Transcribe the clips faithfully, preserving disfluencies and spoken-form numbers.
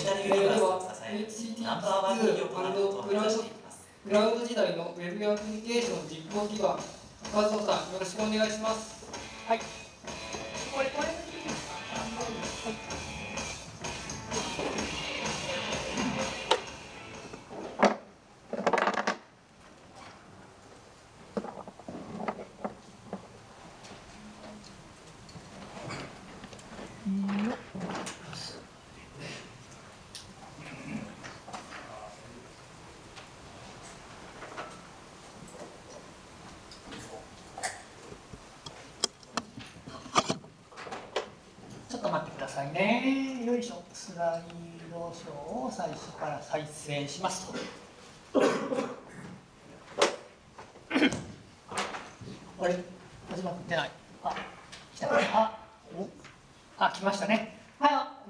左上は エイチティーティー ナンバーワン企業となることを目指していきます。クラウド時代のウェブアプリケーション実行基盤、和野さん、よろしくお願いします。 はい。これ、これ、はい。ちょっと待ってくださいね。よいしょ。スライドショーを最初から再生しますと。あれ始まってない。あ、来た。あ、おあ、来ましたね。はい。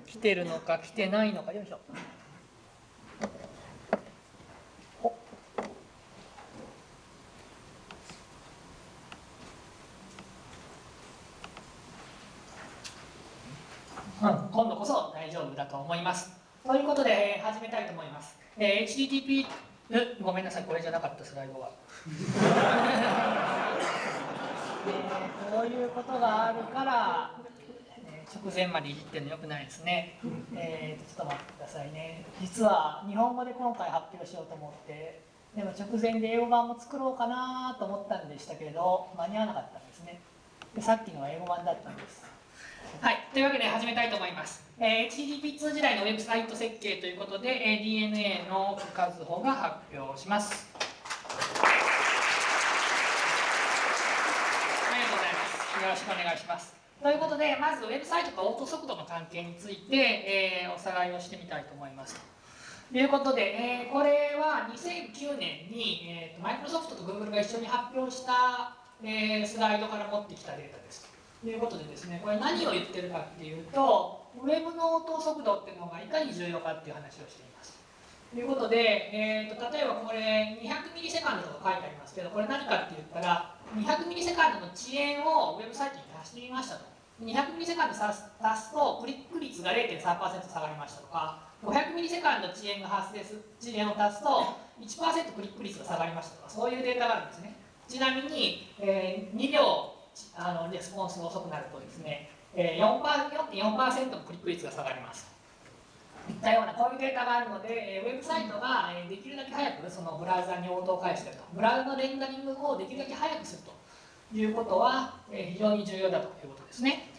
来てるのか来てないのか。よいしょ。うん、今度こそ大丈夫だと思います。ということで、えー、始めたいと思います。えー、エイチティーティーピー、ごめんなさい、これじゃなかったスライドが。えー、こういうことがあるから、えー、直前までいじってるのよくないですね。えー、ちょっと待ってくださいね。実は日本語で今回発表しようと思って、でも直前で英語版も作ろうかなと思ったんでしたけれど、間に合わなかったんですね。でさっきのは英語版だったんです。はい、というわけで始めたいと思います。えー、エイチティーティーピーツー 時代のウェブサイト設計ということで、えー、ディーエヌエー の和穂が発表します。ありがとうございます。よろしくお願いします。ということで、まずウェブサイトとオート速度の関係について、えー、おさらいをしてみたいと思います。ということで、えー、これはにせんきゅうねんに、えー、マイクロソフトと Google が一緒に発表した、えー、スライドから持ってきたデータです。ということでですね、これ何を言ってるかっていうと、ウェブの応答速度っていうのがいかに重要かっていう話をしています。ということで、えー、と例えばこれにひゃくミリセカンドとか書いてありますけど、これ何かって言ったら、にひゃくミリセカンドの遅延をウェブサイトに足してみましたと。にひゃくミリセカンド足すとクリック率が れいてんさんパーセント 下がりましたとか、ごひゃくミリセカンド遅延が発生する遅延を足すと いちパーセント クリック率が下がりましたとか、そういうデータがあるんですね。ちなみに、えー、にびょうあのレスポンスが遅くなるとですね、えー、よんてんよんパーセント のクリック率が下がります。いったようなこういうデータがあるので、ウェブサイトができるだけ早くそのブラウザに応答を返していると、ブラウザのレンダリングをできるだけ早くするということは非常に重要だということですね。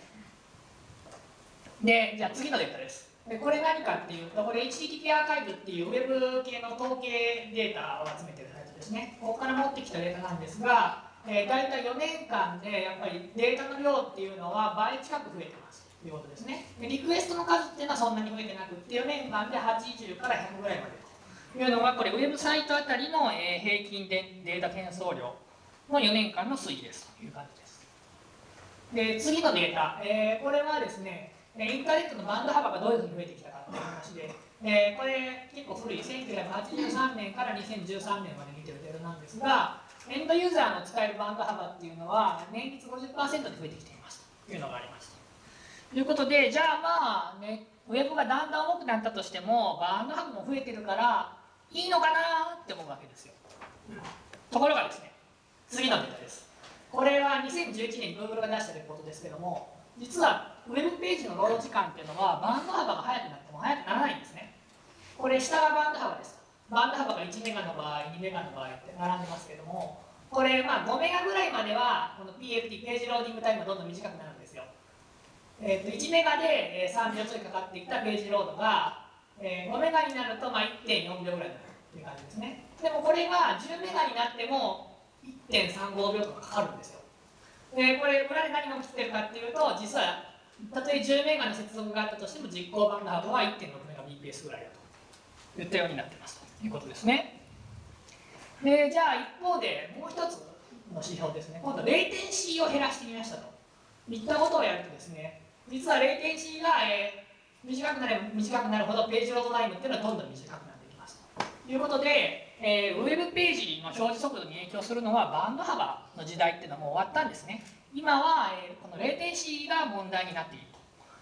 で、じゃあ次のデータです。でこれ何かっていうと、これ エイチティーティーピー アーカイブっていうウェブ系の統計データを集めているサイトですね。ここから持ってきたデータなんですが、えー、大体よねんかんでやっぱりデータの量っていうのは倍近く増えてますということですね。でリクエストの数っていうのはそんなに増えてなくって、よねんかんではちじゅうからひゃくぐらいまでというのが、これウェブサイトあたりの、えー、平均でデータ転送量のよねんかんの推移ですという感じです。で次のデータ、えー、これはですね、インターネットのバンド幅がどういうふうに増えてきたかっていう話で、えー、これ結構古いせんきゅうひゃくはちじゅうさんねんからにせんじゅうさんねんまで見てるデータなんですが、エンドユーザーの使えるバンド幅っていうのは年率 ごじゅっパーセント で増えてきていますというのがあります。ということで、じゃあまあね、ウェブがだんだん重くなったとしてもバンド幅も増えてるからいいのかなって思うわけですよ。ところがですね、次のデータです。これはにせんじゅういちねんに Google が出したレポートですけども、実はウェブページのロード時間っていうのはバンド幅が速くなっても速くならないんですね。これ下がバンド幅です。バンド幅がいちメガの場合、にメガの場合って並んでますけども、これまあごメガぐらいまではこの ピーエフティー ページローディングタイムがどんどん短くなるんですよ。えー、といちメガでさんびょうちょいかかってきたページロードが、えー、ごメガになるとまあ いってんよんびょうぐらいになるっていう感じですね。でもこれがじゅうメガになっても いってんさんごびょうとかかかるんですよ。でこれ裏で何が起きてるかっていうと、実はたとえじゅうメガの接続があったとしても実行バンド幅は いってんろくメガビーピーエス ぐらいだといったようになってますということですね。でじゃあ一方でもう一つの指標ですね。今度レイテンシーを減らしてみましたといったことをやるとですね、実はレイテンシーが、えー、短くなれば短くなるほどページロードタイムっていうのはどんどん短くなっていきますということで、えー、ウェブページの表示速度に影響するのはバンド幅の時代っていうのはもう終わったんですね。今は、えー、このレイテンシーが問題になっている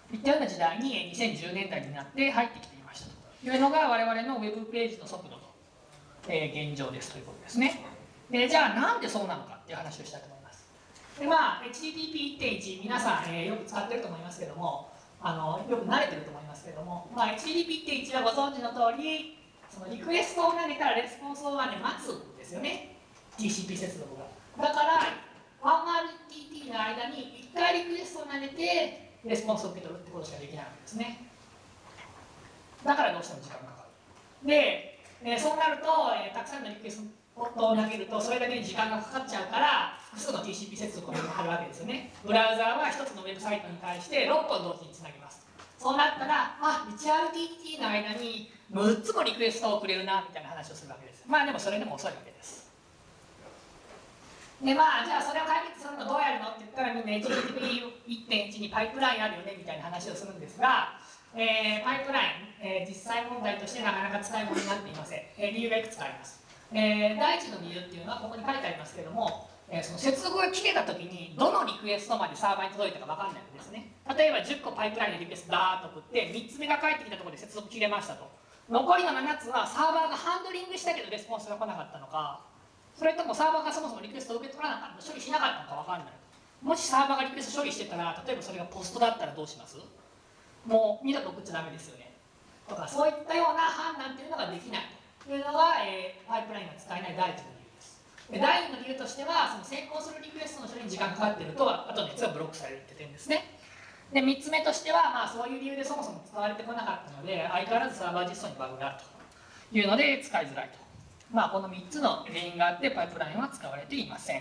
いったような時代ににせんじゅうねんだいになって入ってきていましたというのが我々のウェブページの速度と、えー、現状ですということですね。でじゃあなんでそうなのかっていう話をしたいと思います。でまあ エイチティーティーピーいってんいち 皆さん、えー、よく使ってると思いますけども、あのよく慣れてると思いますけども、まあ、エイチティーティーピーいってんいち はご存知の通り、そのリクエストを投げたらレスポンスを、ね、待つんですよね、 ティーシーピー 接続が。だから ワンアールティーティー の間にいっかいリクエストを投げてレスポンスを受け取るってことしかできないわけですね。だからどうしても時間がかかる。で、えー、そうなると、えー、たくさんのリクエストを投げるとそれだけに時間がかかっちゃうから複数の ティーシーピー 接続を貼るわけですよね。ブラウザーはひとつのウェブサイトに対してろっぽん同時につなぎます。そうなったら、あ、いちアールティーティー の間にむっつもリクエストをくれるなみたいな話をするわけです。まあでもそれでも遅いわけです。でまあじゃあそれを解決するのどうやるのって言ったらみんな エイチティーティーピーいってんいち にパイプラインあるよねみたいな話をするんですが、えー、パイプライン、えー、実際問題としてなかなか使い物になっていません。えー、理由がいくつかあります。えー、第一の理由っていうのはここに書いてありますけども、えー、その接続が切れた時にどのリクエストまでサーバーに届いたか分かんないんですね。例えばじゅっこパイプラインのリクエストダーッと送ってみっつめが返ってきたところで接続切れましたと。残りのななつはサーバーがハンドリングしたけどレスポンスが来なかったのか、それともサーバーがそもそもリクエストを受け取らなかった、処理しなかったのか分かんない。もしサーバーがリクエスト処理してたら、例えばそれがポストだったらどうします？もう二度と送っちゃダメですよね。とかそういったような判断っていうのができないというのが、えー、パイプラインが使えない第一の理由です。で第二の理由としては、その先行するリクエストの処理に時間かかっていると、あとのやつがブロックされるって点ですね。でみっつめとしては、まあ、そういう理由でそもそも使われてこなかったので、相変わらずサーバー実装にバグがあるというので使いづらいと。まあ、このみっつの原因があってパイプラインは使われていません。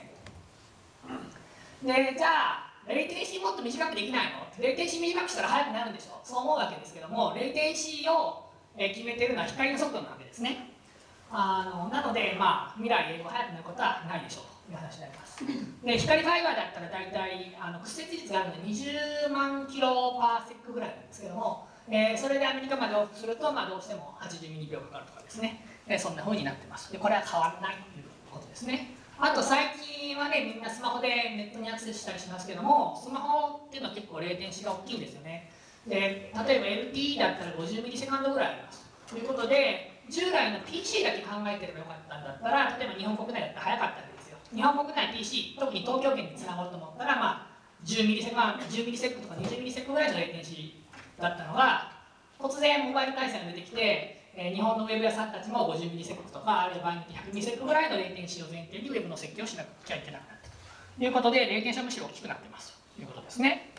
でじゃあレイテンシーもっと短くできないの？レイテンシー短くしたら速くなるんでしょ？そう思うわけですけども、レイテンシーを決めているのは光の速度なわけですね。あのなので、まあ、未来英語速くなることはないでしょうという話になります。で光ファイバーだったら大体あの屈折率があるのでにじゅうまんキロパーセックぐらいなんですけども、えー、それでアメリカまで往復すると、まあ、どうしてもはちじゅうミリびょうかかるとかですね、えー、そんな風になってます。でこれは変わらないということですね。あと最近はね、みんなスマホでネットにアクセスしたりしますけども、スマホっていうのは結構レイテンシーが大きいんですよね。で例えば エルティーイー だったらごじゅうミリセカンドぐらいあります。ということで、従来の ピーシー だけ考えてればよかったんだったら、例えば日本国内だったら早かったわけですよ。日本国内 ピーシー、特に東京圏につながると思ったら、まあ、じゅうミリセカンド、じゅうミリセックとかにじゅうミリセックぐらいのレイテンシーだったのが、突然モバイル回線が出てきて、えー、日本のウェブ屋さんたちもごじゅうミリセックとか、あるいは場合によってひゃくミリセックぐらいのレイテンシーを前提にウェブの設計をしなきゃいけなくなったということで、レイテンシーはむしろ大きくなってますということですね。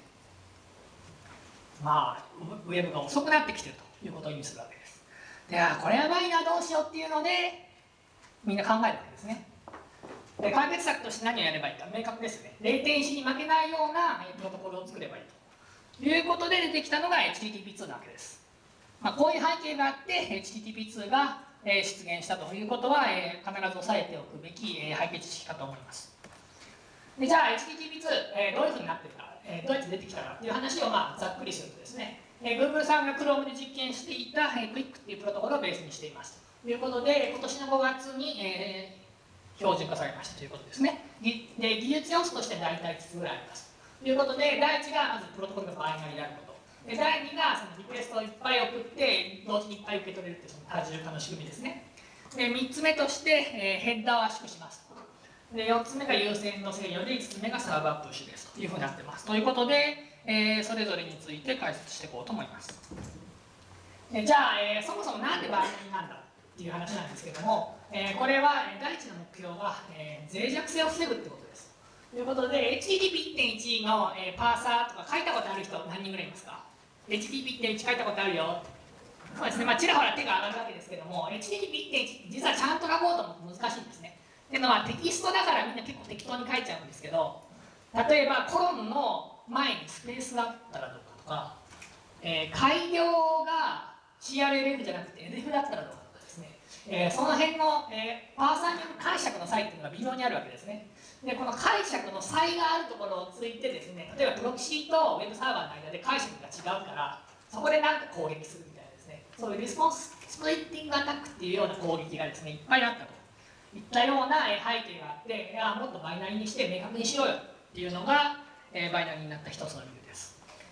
まあ、ウェブが遅くなってきているということを意味するわけです。では、これやばいな、どうしようっていうので、みんな考えるわけですね。で解決策として何をやればいいか、明確ですよね。レイテンシーに負けないようなプロトコルを作ればいいということで出てきたのが エイチティーティーピーツー なわけです。まあ、こういう背景があって エイチティーティーピーツー が出現したということは必ず押さえておくべき背景知識かと思います。でじゃあ エイチティーティーピーツー どういうふうになっているか、どうやって出てきたかという話をまあざっくりするとですね、Google さんが Chrome で実験していた Quick っていうプロトコルをベースにしていますということで、今年のごがつに、えー、標準化されましたということですね。で技術要素として大体いつつぐらいありますということで、だいいちがまずプロトコルがバイナリーであること、でだいにがそのリクエストをいっぱい送って同時にいっぱい受け取れるというその多重化の仕組みですね。でみっつめとして、えー、ヘッダーを圧縮します。でよっつめが優先の制御でいつつめがサーバープッシュですというふうになってますということで、えー、それぞれについて解説していこうと思います。えじゃあ、えー、そもそもなんでバイナリーなんだっていう話なんですけども、えー、これは第一の目標は、えー、脆弱性を防ぐってことです。ということで エイチティーティーピーいってんいち の、えー、パーサーとか書いたことある人何人ぐらいいますか？ エイチティーティーピーいってんいち 書いたことあるよ。そうですね、まあ、ちらほら手が上がるわけですけども エイチティーティーピーいってんいち 実はちゃんと書こうと思って難しいんですね。っていうのはテキストだからみんな結構適当に書いちゃうんですけど、例えばコロンの前にスペースがあったらどうかとか、えー、改行が シーアールエルエフ じゃなくて エルエフ だったらどうかとかですね、えー、その辺の、えー、パーサーによる解釈の差異っていうのが微妙にあるわけですね。でこの解釈の差異があるところをついてですね、例えばプロキシーとウェブサーバーの間で解釈が違うからそこでなんか攻撃するみたいなですね、そういうリスポンススプリッティングアタックっていうような攻撃がですねいっぱいあったといったような背景があって、いやもっとバイナリーにして明確にしろよっていうのが、えー、バイナリーになった一つの理由です。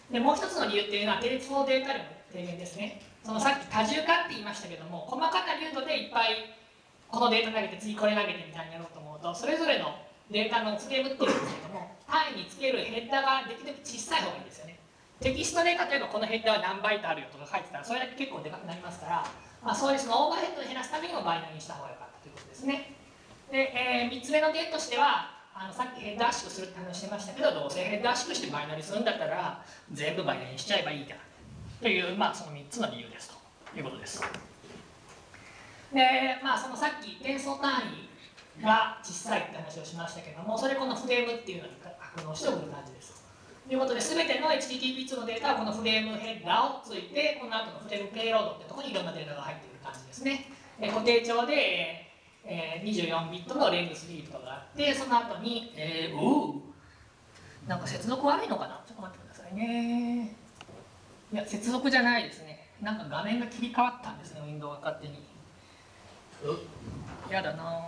でもう一つの理由っていうのは定列法データ量の低減ですね。そのさっき多重化って言いましたけども、細かな流度でいっぱいこのデータ投げて次これ投げてみたいにやろうと思うと、それぞれのデータのフレームっていうんですけども、単位につけるヘッダーができるだけ小さい方がいいんですよね。テキストで例えばこのヘッダーは何バイトあるよとか書いてたらそれだけ結構でかくなりますから、まあ、そういうそのオーバーヘッドを減らすためにもバイナリにした方が良かったということですね。で、えー、みっつめの例としては、あのさっきヘッダー圧縮するって話してましたけど、どうせヘッダー圧縮してバイナリするんだったら全部バイナリにしちゃえばいいじゃんという、まあ、そのみっつの理由ですということです。で、まあ、そのさっき転送単位が小さいって話をしましたけども、それこのフレームっていうのに格納して送る感じです。ということで、全ての エイチティーティーピーツー のデータはこのフレームヘッダーをついて、この後のフレームペイロードってところにいろんなデータが入ってくる感じですね。え固定帳で、えー、にじゅうよんビットのレングスフィールドがあって、その後に、えー、おうなんか接続悪いのかな、ちょっと待ってくださいね。いや、接続じゃないですね。なんか画面が切り替わったんですね、ウィンドウが勝手に。やだなぁ。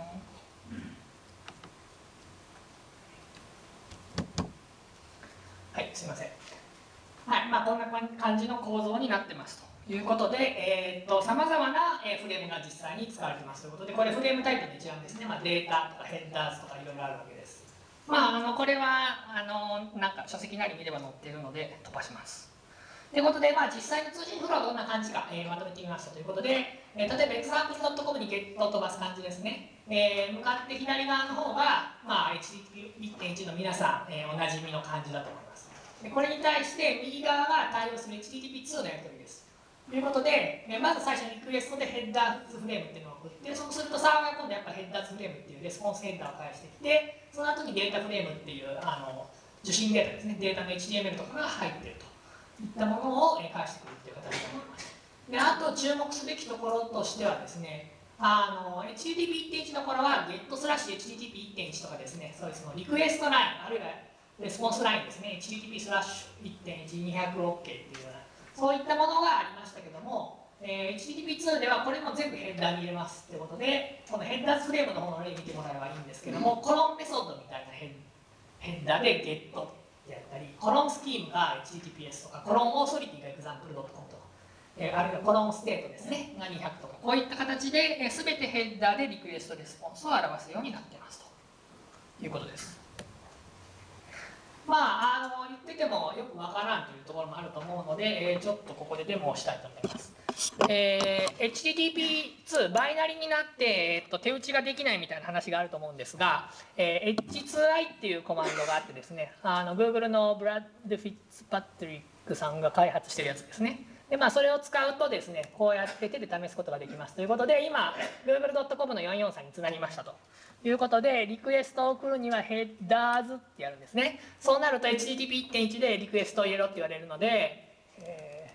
はい、すみません。はい、まあこんな感じの構造になってますということで、えー、っとさまざまなフレームが実際に使われてますということで、これフレームタイプの一覧ですね。まあ、データとかヘッダーズとかいろいろあるわけです。まああのこれはあのなんか書籍なり見れば載っているので飛ばします。ということで、まあ、実際の通信フローはどんな感じか、えー、まとめてみましたということで、えー、例えば エクザンプルドットコム にゲットを飛ばす感じですね。えー、向かって左側の方が、まあ、エイチティーティーピーいってんいち の皆さん、えー、おなじみの感じだと思います。でこれに対して右側が対応する エイチティーティーピーツー のやり取りです。ということで、えー、まず最初にリクエストでヘッダーズフレームっていうのを送って、そうするとサーバーが今度やっぱヘッダーズフレームっていうレスポンスヘッダーを返してきて、その後にデータフレームっていうあの受信データですね、データの エイチティーエムエル とかが入っているといったものを返してくるっていう形だと思います。であと注目すべきところとしてはですね、あの エイチティーティーピーいってんいち の頃は ゲットスラッシュエイチティーティーピーいってんいち とかですね、そういうそのリクエストライン、あるいはレスポンスラインですね、エイチティーティーピースラッシュいってんいちにひゃくオーケー っていうような、そういったものがありましたけども、えー、エイチティーティーピーツー ではこれも全部ヘッダーに入れますということで、このヘッダーズフレームの方の例見てもらえばいいんですけども、コロンメソッドみたいなヘッヘッダーでゲットであったり、コロンスキームが エイチティーティーピーエス とか、コロンオーソリティが エグザンプルドットコム とか、えー、あるいはコロンステートですね、がにひゃくとか、こういった形で、えー、全てヘッダーでリクエストレスポンスを表すようになっていますということです。まあ、あの言っててもよくわからんというところもあると思うので、えー、ちょっとここでデモをしたいと思います。えー、エイチティーティーピーツー バイナリになって、えー、っと手打ちができないみたいな話があると思うんですが、えー、エイチツーアイ っていうコマンドがあってですね、あの Google のブラッド・フィッツパトリックさんが開発してるやつですね。でまあ、それを使うとですね、こうやって手で試すことができますということで、今 グーグルドットコム のよんよんさんにつなぎましたということで、リクエストを送るにはヘッダーズってやるんですね。そうなると エイチティーティーピーいってんいち でリクエストを入れろって言われるので、えー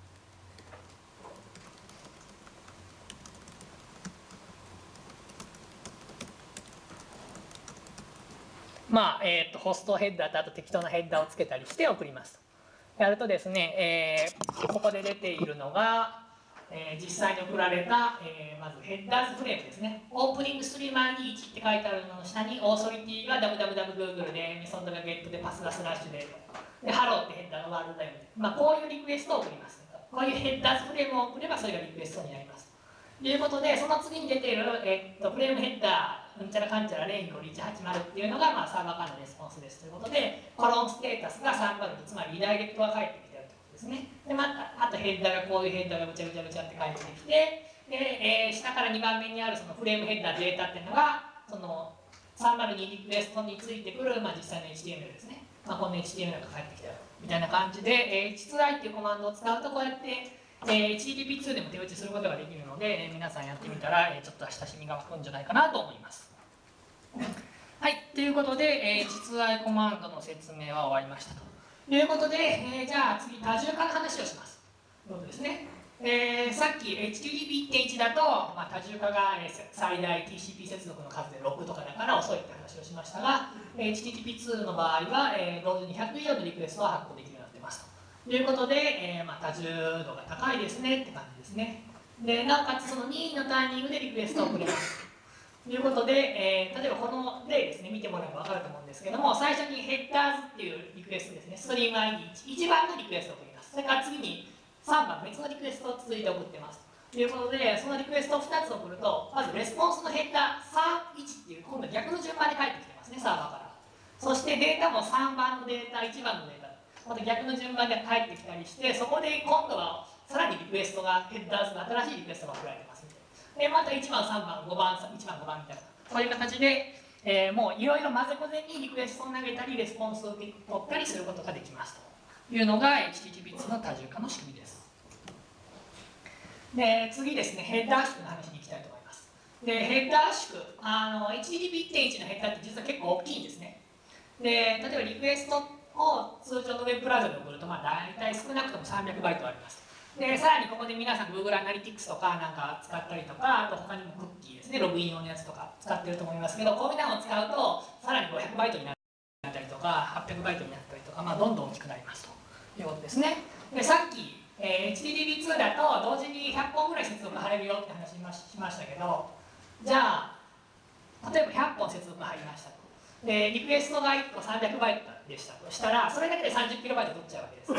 まあえー、とホストヘッダーとあと適当なヘッダーをつけたりして送りますと。やるとですね、えー、ここで出ているのが、えー、実際に送られた、えー、まずヘッダーズフレームですね。オープニングストリーマーにいちって書いてあるのの下にオーソリティが ダブダブダブグーグル で、メソッドが ゲット で、パスがスラッシュで、でハローってヘッダーがワールドタイムで、まあ、こういうリクエストを送ります。こういうヘッダーズフレームを送ればそれがリクエストになります。ということで、その次に出ている、えー、っとフレームヘッダー、うんちゃらかんちゃらゼロイコールいちはちまるっていうのが、まあ、サーバーからのレスポンスですということで、コロンステータスがさんまると、つまりリダイレクトが返ってきているということですね。で、また、あとヘッダーがこういうヘッダーがぐちゃぐちゃぐちゃって返ってきて、で、えー、下からにばんめにあるそのフレームヘッダーデータっていうのが、そのさんまるにリクエストについてくる、まあ、実際の エイチティーエムエル ですね。まあ、この エイチティーエムエル が返ってきたよみたいな感じで、エイチツーアイ っていうコマンドを使うと、こうやって、えー、エイチティーティーピーツー でも手打ちすることができるので、えー、皆さんやってみたら、えー、ちょっと親しみが湧くんじゃないかなと思います。はい、ということで、えー、エイチツーアイ コマンドの説明は終わりましたということで、えー、じゃあ次、多重化の話をします。ということですね。えー、さっき エイチティーティーピーいってんいち だと、まあ、多重化が最大 ティーシーピー 接続の数でろくとかだから遅いって話をしましたが、エイチティーティーピーツー の場合は、えー、同時にひゃく以上のリクエストを発行できるようになっていますということで、えーまあ、多重度が高いですねって感じですね。でなおかつその任意のタイミングでリクエストを送れます。 ということで、えー、例えばこの例ですね、見てもらえば分かると思うんですけども、最初にヘッダーズっていうリクエストですね、ストリーム アイディーいち 番のリクエストを送ります。それから次にさんばん、別のリクエストを続いて送ってます。ということで、そのリクエストをふたつ送ると、まずレスポンスのヘッダーさん、いちっていう、今度は逆の順番で返ってきてますね、サーバーから。そしてデータもさんばんのデータ、いちばんのデータ、また逆の順番で返ってきたりして、そこで今度はさらにリクエストが、ヘッダーズの新しいリクエストが送られてますみたいな。で、またいちばん、さんばん、ごばん、いちばん、ごばんみたいな。そういう形で、えー、もういろいろ混ぜこぜにリクエストを投げたり、レスポンスを取ったりすることができますというのが エイチティーティーピーツー の多重化の仕組みです。で、次ですね、ヘッダー縮の話に行きたいと思います。で、ヘッダー縮、あの エイチティーティーピー いってんいち のヘッダーって実は結構大きいんですね。で、例えばリクエストを通常のウェブブラウザで送ると、まあ、大体少なくともさんびゃくバイトあります。で、さらにここで皆さん Google アナリティクスとかなんか使ったりとか、あと他にもクッキーですね、ログイン用のやつとか使ってると思いますけど、こういうのを使うと、さらにごひゃくバイトになったりとか、はっぴゃくバイトになったりとか、まあ、どんどん大きくなりますということですね。で、さっき、えー、エイチティーティーピーツー だと同時にひゃっぽんぐらい接続貼れるよって話しましたけど、じゃあ、例えばひゃっぽん接続入りましたと。で、リクエストがいっこさんびゃくバイトでしたとしたら、それだけで さんじゅっキロバイト取っちゃうわけです。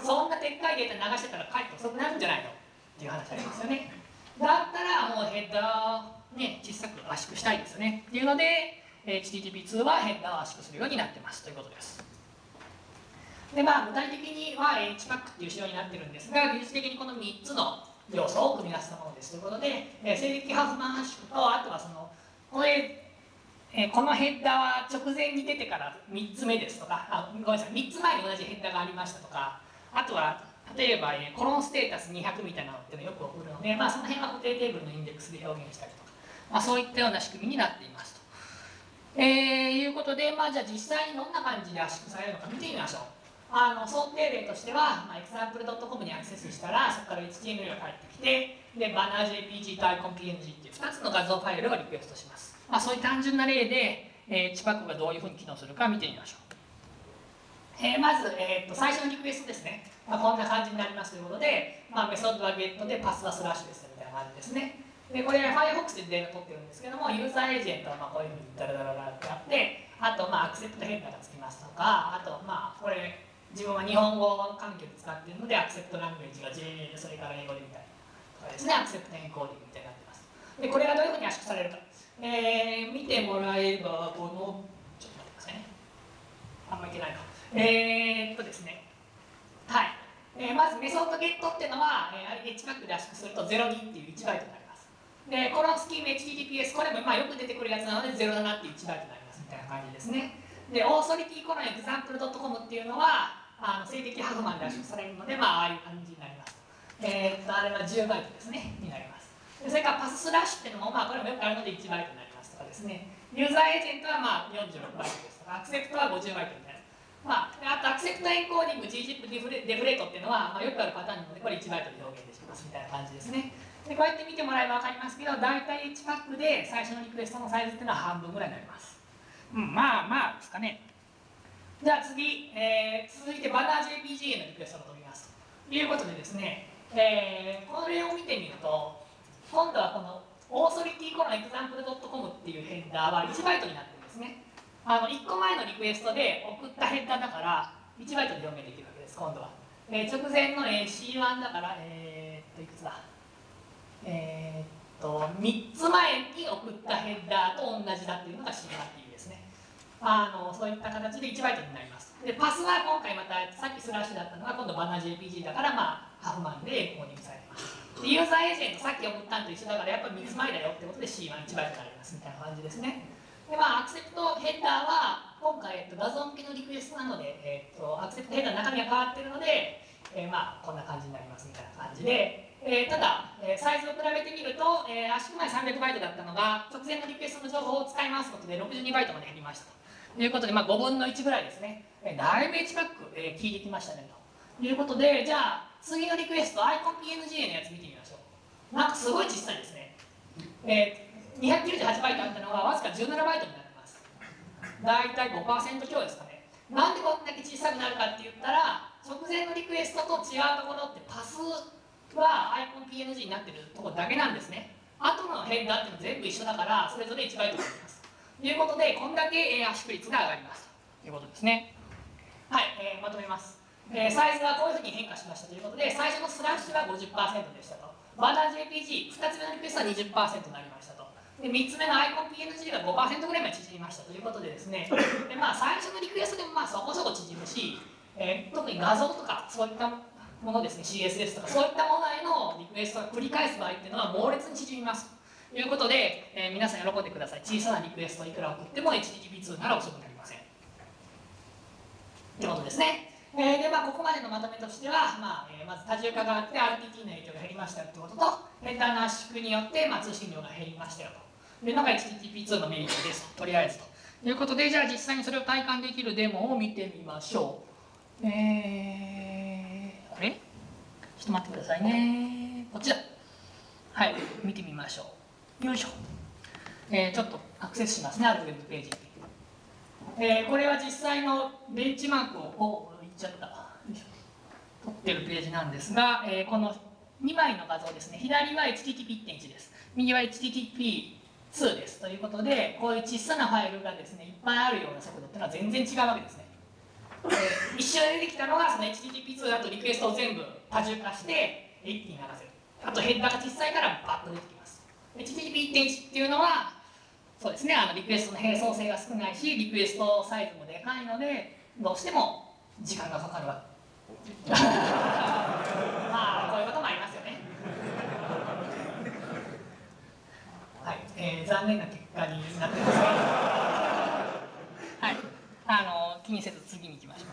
そんなでっかいデータ流してたらかえって遅くなるんじゃないのっていう話ありますよね。だったらもうヘッダーを、ね、小さく圧縮したいですよね。っていうので、エイチティーティーピーツー はヘッダーを圧縮するようになってますということです。で、まあ、具体的には エイチパック っていう仕様になってるんですが、技術的にこのみっつの要素を組み合わせたものですということで、えー、静的ハーフマン圧縮と、あとはその、これ、えー、このヘッダーは直前に出てからみっつめですとか、あ、ごめんなさい、みっつまえに同じヘッダーがありましたとか、あとは、例えば、えー、コロンステータスにひゃくみたいなのっていうのをよく送るので、まあ、その辺は固定テーブルのインデックスで表現したりとか、まあ、そういったような仕組みになっていますと。えー、いうことで、まあ、じゃあ実際にどんな感じで圧縮されるのか見てみましょう。あの想定例としては、まあ、エクサンプルドットコム にアクセスしたら、そこから エイチティーエムエル が返ってきて、で、バナー ジェイピージー と アイコンピーエヌジー っていうふたつの画像ファイルをリクエストします。まあ、そういう単純な例で、えー、エイチパック がどういうふうに機能するか見てみましょう。えー、まず、えー、と最初のリクエストですね。まあ、こんな感じになりますということで、まあ、メソッドは ゲット でパスはスラッシュですみたいな感じですね。で、これ Firefox でデータ取ってるんですけども、ユーザーエージェントはまあこういうふうにダラダラダラってあって、あと、まあ、アクセプトヘッダーがつきますとか、あと、まあ、これ、自分は日本語環境で使っているので、アクセプトラングエッジが ジェーエー で、それから英語でみたいなとかですね、アクセプトエンコーディングみたいになってます。で、これがどういうふうに圧縮されるか。えー、見てもらえば、この、ちょっと待ってくださいね。あんまいけないか。えー、っとですね。はい。えー、まずメソッドゲットっていうのは、えー、エイチパック で圧縮するとゼロにっていういちバイトになります。で、このスキーム エイチティーティーピーエス、これもまあよく出てくるやつなのでゼロななっていういちバイトになりますみたいな感じですね。で、オーソリティコロンエグザンプルドットコムっていうのは、あの静的ハフマンで圧縮されるので、まあ、ああいう感じになります。えー、っと、あれはじゅうバイトですね、になります。でそれからパススラッシュっていうのも、まあ、これもよくあるのでいちバイトになりますとかですね。ユーザーエージェントはまあよんじゅうろくバイトですとか、アクセプトはごじゅうバイトみたいな。まあ、あとアクセプトエンコーディング ジージップ デフレデフレートっていうのは、まあ、よくあるパターンなので、これいちバイトで表現できますみたいな感じですね。で、こうやって見てもらえば分かりますけど、大体 エイチパック で最初のリクエストのサイズっていうのは半分ぐらいになります。うん、まあまあですかね。じゃあ次、えー、続いてバナー ジェイピージー へのリクエストが飛びますということでですね、えー、これを見てみると、今度はこのオーソリティコロンエグザンプルドットコムっていうヘッダーはいちバイトになってるんですね。あのいっこまえのリクエストで送ったヘッダーだからいちバイトで表現できるわけです、今度は。えー、直前の シーワン だから、えー、っといくつだえー、っとみっつまえに送ったヘッダーと同じだっていうのが シーワン っていうですね。あのそういった形でいちバイトになります。で、パスは今回またさっきスラッシュだったのが今度バナー ジェイピージー だから、まあ、ハーフマンでコーディングされてます。で、ユーザーエージェントさっき送ったのと一緒だからやっぱりみっつまえだよってことで シーワンいちバイトになりますみたいな感じですね。で、まあ、アクセプトヘッダーは今回、えっと、画像向けのリクエストなので、えっと、アクセプトヘッダーの中身が変わってるので、えー、まあこんな感じになりますみたいな感じで、えー、ただ、えー、サイズを比べてみると、えー、圧縮前さんびゃくバイトだったのが直前のリクエストの情報を使い回すことでろくじゅうにバイトまで減りましたと。ということで、まあ、ごぶんのいちぐらいですね。えー、だいぶ エイチパック、えー、効いてきましたねということで、じゃあ次のリクエスト アイコンピーエヌジー のやつ見てみましょう。なんかすごい小さいですね。えー、にひゃくきゅうじゅうはちバイトあったのがわずかじゅうななバイトになってます。だいたい ごパーセント 強ですかね。なんでこんだけ小さくなるかって言ったら、直前のリクエストと違うところってパスは アイコンピーエヌジー になってるところだけなんですね。 後のヘッダーっていうの全部一緒だからそれぞれいちバイトになります。ということでこんだけ、えー、圧縮率が上がりますということですね。はい、えー、まとめます。えー、サイズがこういうふうに変化しましたということで、最初のスラッシュは ごじゅっパーセント でしたと。バーダー ジェーピージー、ふたつめのリクエストは にじゅっパーセント になりましたと。でみっつめのアイコン ピーエヌジー が ごパーセント ぐらいまで縮みましたということでですね、でまあ、最初のリクエストでもまあそこそこ縮むし、えー、特に画像とかそういったものですね、シーエスエス とかそういったものへのリクエストが繰り返す場合っていうのは猛烈に縮みます。ということで、えー、皆さん喜んでください。小さなリクエストをいくら送っても エイチティーティーピーツー なら遅くなりません。ということですね。えー、でまあ、ここまでのまとめとしては、まあえー、まず多重化があって アールティーティー の影響が減りましたよということと、ヘッダーの圧縮によって、まあ、通信量が減りましたよというのが エイチティーティーピーツー のメリットですと、とりあえずということで、じゃあ実際にそれを体感できるデモを見てみましょう。えー、あれちょっと待ってくださいね。こっちだ。はい、見てみましょう。よいしょ。えー、ちょっとアクセスしますね、あるウェブページに。えー、これは実際のベンチマークをこういっちゃった撮ってるページなんですが、えー、このにまいの画像ですね、左は エイチティーティーピーいってんいち です、右は エイチティーティーピーツー ですということで、こういう小さなファイルがですねいっぱいあるような速度っていうのは全然違うわけですね。えー、一瞬出てきたのがその エイチティーティーピーツー だとリクエストを全部多重化して一気に流せる。あとヘッダーが小さいからバッと出てきます。 エイチティーティーピーいってんいち っていうのはそうですね、あのリクエストの並走性が少ないし、リクエストサイズもでかいので、どうしても時間がかかるわけ。まあ、こういうこともありますよね。はい、えー、残念な結果になってますが、はい、あの気にせず次に行きましょ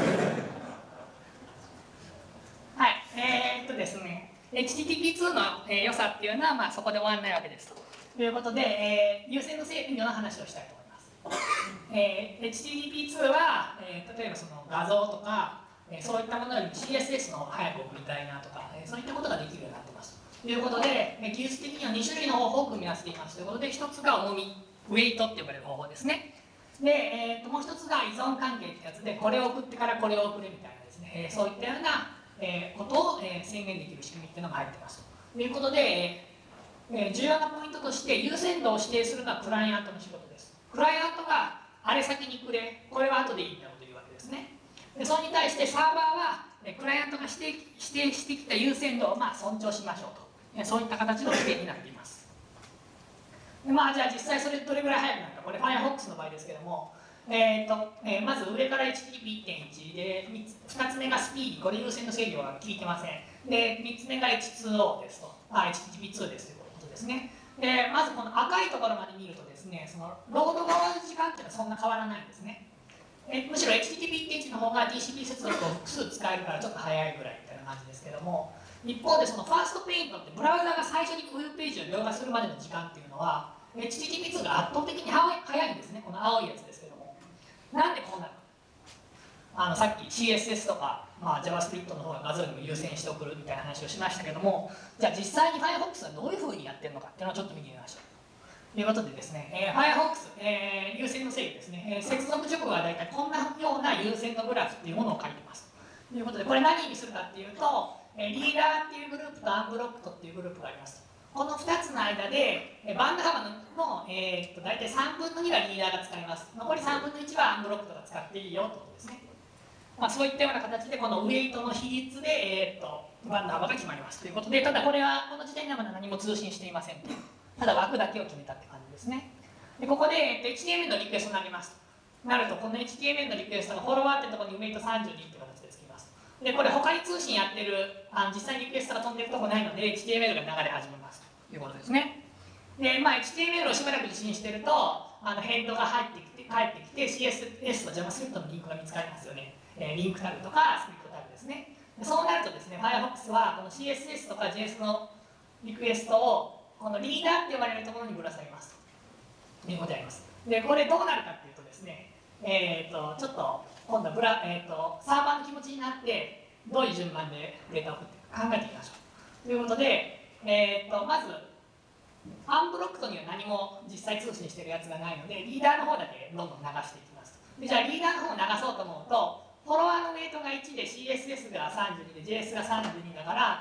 う。はい、えー、っとですね、エイチティーティーピーツー の、えー、良さっていうのは、まあ、そこで終わらないわけですと。ということで、えー、優先の制御の話をしたいと思います。えー、エイチティーティーピーツー は、えー、例えばその画像とか、えー、そういったものよりも シーエスエス の方が早く送りたいなとか、えー、そういったことができるようになってます。ということで、えー、技術的にはに種類の方法を組み合わせています。ということで、ひとつが重み、ウェイトって呼ばれる方法ですね。で、えー、ともうひとつが依存関係ってやつで、これを送ってからこれを送れみたいなですね、えー、そういったような、えー、ことを、えー、宣言できる仕組みっていうのが入ってます。ということで、えーえー、重要なポイントとして優先度を指定するのはクライアントの仕事です。クライアントがあれ先にくれ、これは後でいいみたいなことを言うわけですね。でそれに対してサーバーはえクライアントが指定、指定してきた優先度をまあ尊重しましょうと、えそういった形の指定になっています。でまあじゃあ実際それどれぐらい速くなるか、これ Firefox の場合ですけども、えーとえー、まず上から エイチティーティーピーいってんいち でふたつめがスピーディー、これ優先の制御は効いてません。でみっつめが エイチツーオー ですと、あ エイチティーティーピーツー ですということですね。でまずこの赤いところまで見るとですね、そのロードが終わる時間っていうのはそんな変わらないんですね。えむしろ エイチティーティーピーいってんいち の方が ティーシーピー 接続を複数使えるからちょっと早いぐらいみたいな感じですけども、一方でそのファーストペイントってブラウザが最初にウェブページを描画するまでの時間っていうのは エイチティーティーピーツー が圧倒的に早いんですね。この青いやつですけども、なんでこうなるか、あのさっき シーエスエス とか、まあ、JavaScript の方が画像よりも優先して送るみたいな話をしましたけども、じゃあ実際に Firefox はどういうふうにやってるのかっていうのをちょっと見てみましょう。ということでですね、えー、Firefox、えー、優先の制御ですね、えー、接続直後はだいたいこんなような優先のグラフっていうものを書いてます。ということで、これ何意味するかっていうと、えー、リーダーっていうグループとアンブロックトっていうグループがあります。このふたつの間で、えー、バンド幅の、えー、っと大体さんぶんのにがリーダーが使います。残りさんぶんのいちはアンブロックトが使っていいよってことですね。まあ、そういったような形でこのウェイトの比率で、えー、っとバンド幅が決まりますということで、ただこれはこの時点ではまだ何も通信していません。ただ枠だけを決めたって感じですね。でここで エイチティーエムエル のリクエストになります。なるとこの エイチティーエムエル のリクエストがフォロワーってところにウェイトさんじゅうにって形でつきます。でこれ他に通信やってるあの実際にリクエストが飛んでるとこないので エイチティーエムエル が流れ始めますということですね。で、まあ、エイチティーエムエル をしばらく受信してるとあのヘッドが入ってきて帰ってきて シーエスエス と JavaScript のリンクが見つかりますよね。えー、リンクタグとかスクリプトタグですね。でそうなるとですね Firefox はこの シーエスエス とか ジェイエス のリクエストをこのリーダーって呼ばれるところにぶら下げますということであります。でこれどうなるかっていうとですね、えー、とちょっと今度はブラ、えー、とサーバーの気持ちになってどういう順番でデータを送っていくか考えてみましょうということで、えー、とまずアンブロックトには何も実際通信してるやつがないのでリーダーの方だけどんどん流していきます。でじゃあリーダーの方を流そうと思うとフォロワーのウェイトがいちで シーエスエス がさんじゅうにで ジェイエス がさんじゅうにだから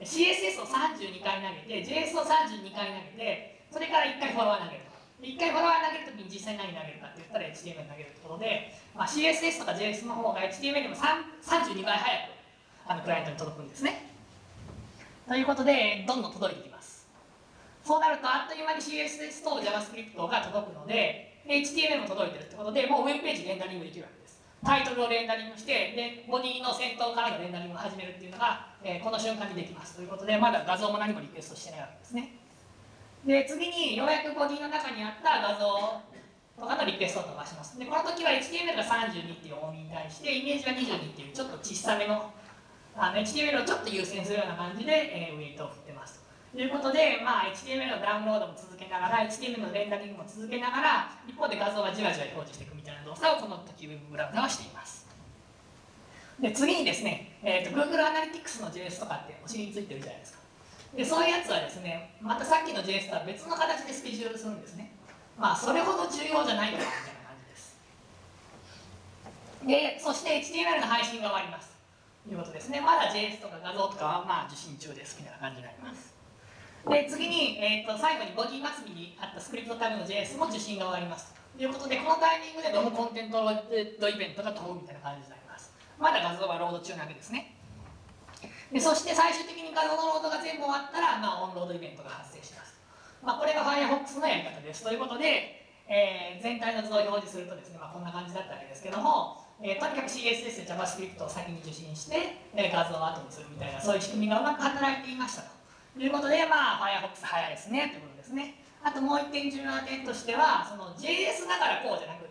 シーエスエス をさんじゅうにかい投げて ジェイエス をさんじゅうにかい投げてそれからいっかいフォロワー投げると。いっかいフォロワー投げるときに実際何投げるかって言ったら エイチティーエムエル 投げるってことで、まあ、シーエスエス とか ジェイエス の方が エイチティーエムエル でもさんじゅうにばい早くあのクライアントに届くんですね。ということでどんどん届いてきます。そうなるとあっという間に シーエスエス と JavaScript が届くので エイチティーエムエル も届いてるってことでもうウェブページレンダリングできるわけです。タイトルをレンダリングしてでボディの先頭からのレンダリングを始めるっていうのが、えー、この瞬間にできますということでまだ画像も何もリクエストしてないわけですね。で次にようやくボディの中にあった画像とかのリクエストを飛ばします。でこの時は エイチティーエムエル がさんじゅうにっていう重みに対してイメージがにじゅうにっていうちょっと小さめのあの エイチティーエムエル をちょっと優先するような感じで、えー、ウェイトを振ってますということで、まあ、エイチティーエムエル のダウンロードも続けながら エイチティーエムエル のレンダリングも続けながら一方で画像はじわじわ表示していくみたいな動作をこの時 Web ブラウザはしています。で次にですね、えー、と Google アナリティクスの ジェイエス とかってお尻についてるじゃないですか。でそういうやつはですねまたさっきの ジェイエス とは別の形でスケジュールするんですね。まあそれほど重要じゃないかなみたいな感じです。でそして エイチティーエムエル の配信が終わりますということですね。まだ ジェイエス とか画像とかはまあ受信中ですみたいな感じになります。で次に、えー、と最後にボディマスミにあったスクリプトタグの ジェイエス も受信が終わりますということでこのタイミングでドムコンテントロードイベントが飛ぶみたいな感じになります。まだ画像はロード中なわけですね。でそして最終的に画像のロードが全部終わったら、まあ、オンロードイベントが発生します。まあ、これが Firefox のやり方です。ということで、えー、全体の図を表示するとですね、まあ、こんな感じだったわけですけども、えー、とにかく シーエスエス で JavaScript を先に受信して、えー、画像を後にするみたいなそういう仕組みがうまく働いていましたということで、まあ、Firefox 早いですねということですね。あともう一点重要な点としてはその ジェイエス だからこうじゃなくって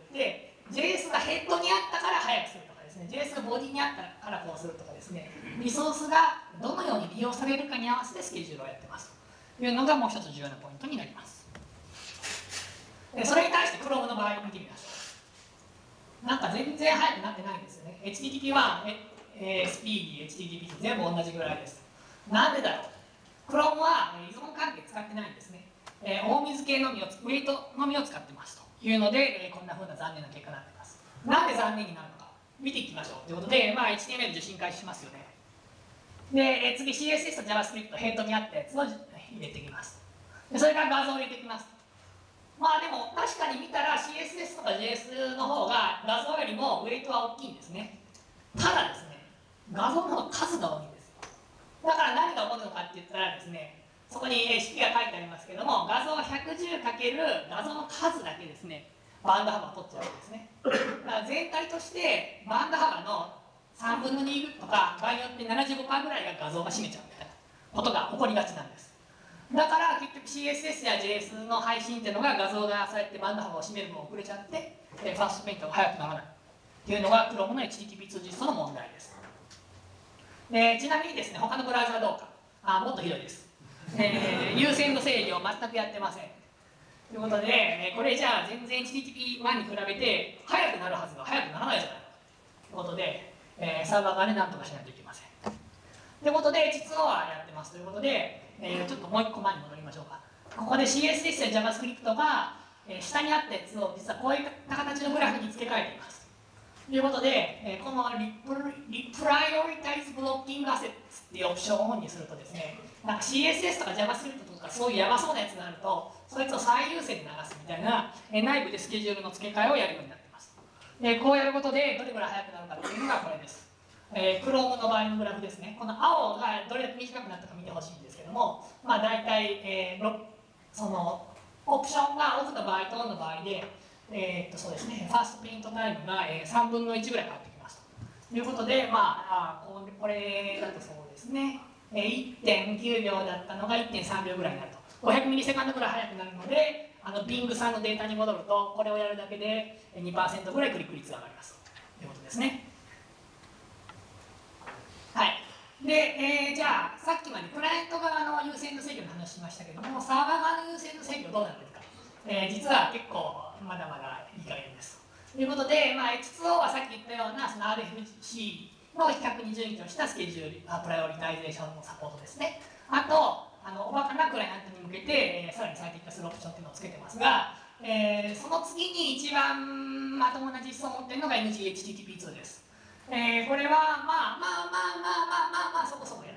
ジェイエス がヘッドにあったから早くするとかですね ジェイエス がボディにあったからこうするとかですねリソースがどのように利用されるかに合わせてスケジュールをやってますというのがもう一つ重要なポイントになります。それに対して Chrome の場合見てみましょう。なんか全然速くなってないんですよね。 エイチティーティーピーワン、エスピーディー、エイチティーティーピー 全部同じぐらいです。なんでだろう。 Chrome は依存関係使ってないんですね。えー、大水系のみをウェイトのみを使ってますというので、えー、こんな風な残念な結果になっています。なんで残念になるのか見ていきましょうということで、まあ、エイチティーエムエル 受信開始しますよね。で、えー、次 シーエスエス と JavaScript ヘッドにあったやつを入れていきます。でそれから画像を入れていきます。まあでも確かに見たら シーエスエス とか ジェイエス の方が画像よりもウェイトは大きいんですね。ただですね、画像の方が数が多いんですよ。だから何が起こるのかって言ったらですね、そこに式が書いてありますけども、画像 ひゃくじゅうかける 画像の数だけですね、バンド幅を取っちゃうわけですね。だから全体としてバンド幅のさんぶんのにとか場合によって ななじゅうごパーセント ぐらいが画像が占めちゃうみたいなことが起こりがちなんです。だから結局 シーエスエス や ジェイエス の配信っていうのが画像がそうやってバンド幅を占めるのが遅れちゃって、ファーストペイントが速くならないっていうのが Chrome の エイチティーティーピーツー 実装の問題です。でちなみにですね、他のブラウザはどうか。あ、もっとひどいです。えー、優先度制御を全くやってません。ということで、これじゃあ全然 エイチティーティーピーワン に比べて速くなるはずが速くならないじゃないかということで、えー、サーバーがね、なんとかしないといけません。ということで、実はやってますということで、えー、ちょっともう一個前に戻りましょうか。ここで シーエスエス や JavaScript が、えー、下にあったやつを実はこういった形のグラフに付け替えています。ということで、えー、このリプリプライオリタイズブロッキングアセッツっていうオプションをオンにするとですね、なんか シーエスエス とか JavaScript とかそういうやばそうなやつがあると、そいつを最優先で流すみたいな、えー、内部でスケジュールの付け替えをやるようになっています。でこうやることでどれぐらい速くなるかっていうのがこれです。えー、Chrome の場合のグラフですね。この青がどれだけ短くなったか見てほしいんですけども、まあ大体、えー、そのオプションがオフの場合とオンの場合で、えー、っとそうですね、ファーストペイントタイムが、えー、さんぶんのいちぐらい変わってきますということで、まあ、あこれ、これだとそうですね、えー、いってんきゅうびょうだったのが いってんさんびょうぐらいになると、ごひゃくミリセカンドぐらい速くなるので、あの Bing さんのデータに戻ると、これをやるだけで にパーセント ぐらいクリック率が上がりますということですね。はい。で、えー、じゃあさっきまでクライアント側の優先度制御の話しましたけども、サーバー側の優先度制御どうなってるか、えー、実は結構まだまだいい加減です。ということで、まあ、エイチツーオー はさっき言ったようなその アールエフシー の比較に準拠したスケジュール、プライオリタイゼーションのサポートですね。あと、あのおバカなクライアントに向けて、えー、さらに最適化するオプションっていうのをつけてますが、えー、その次に一番まともな実装を持っているのが エヌジーエイチティーティーピーツー です。えー、これはまあまあまあまあまあまあまあそこそこやっております。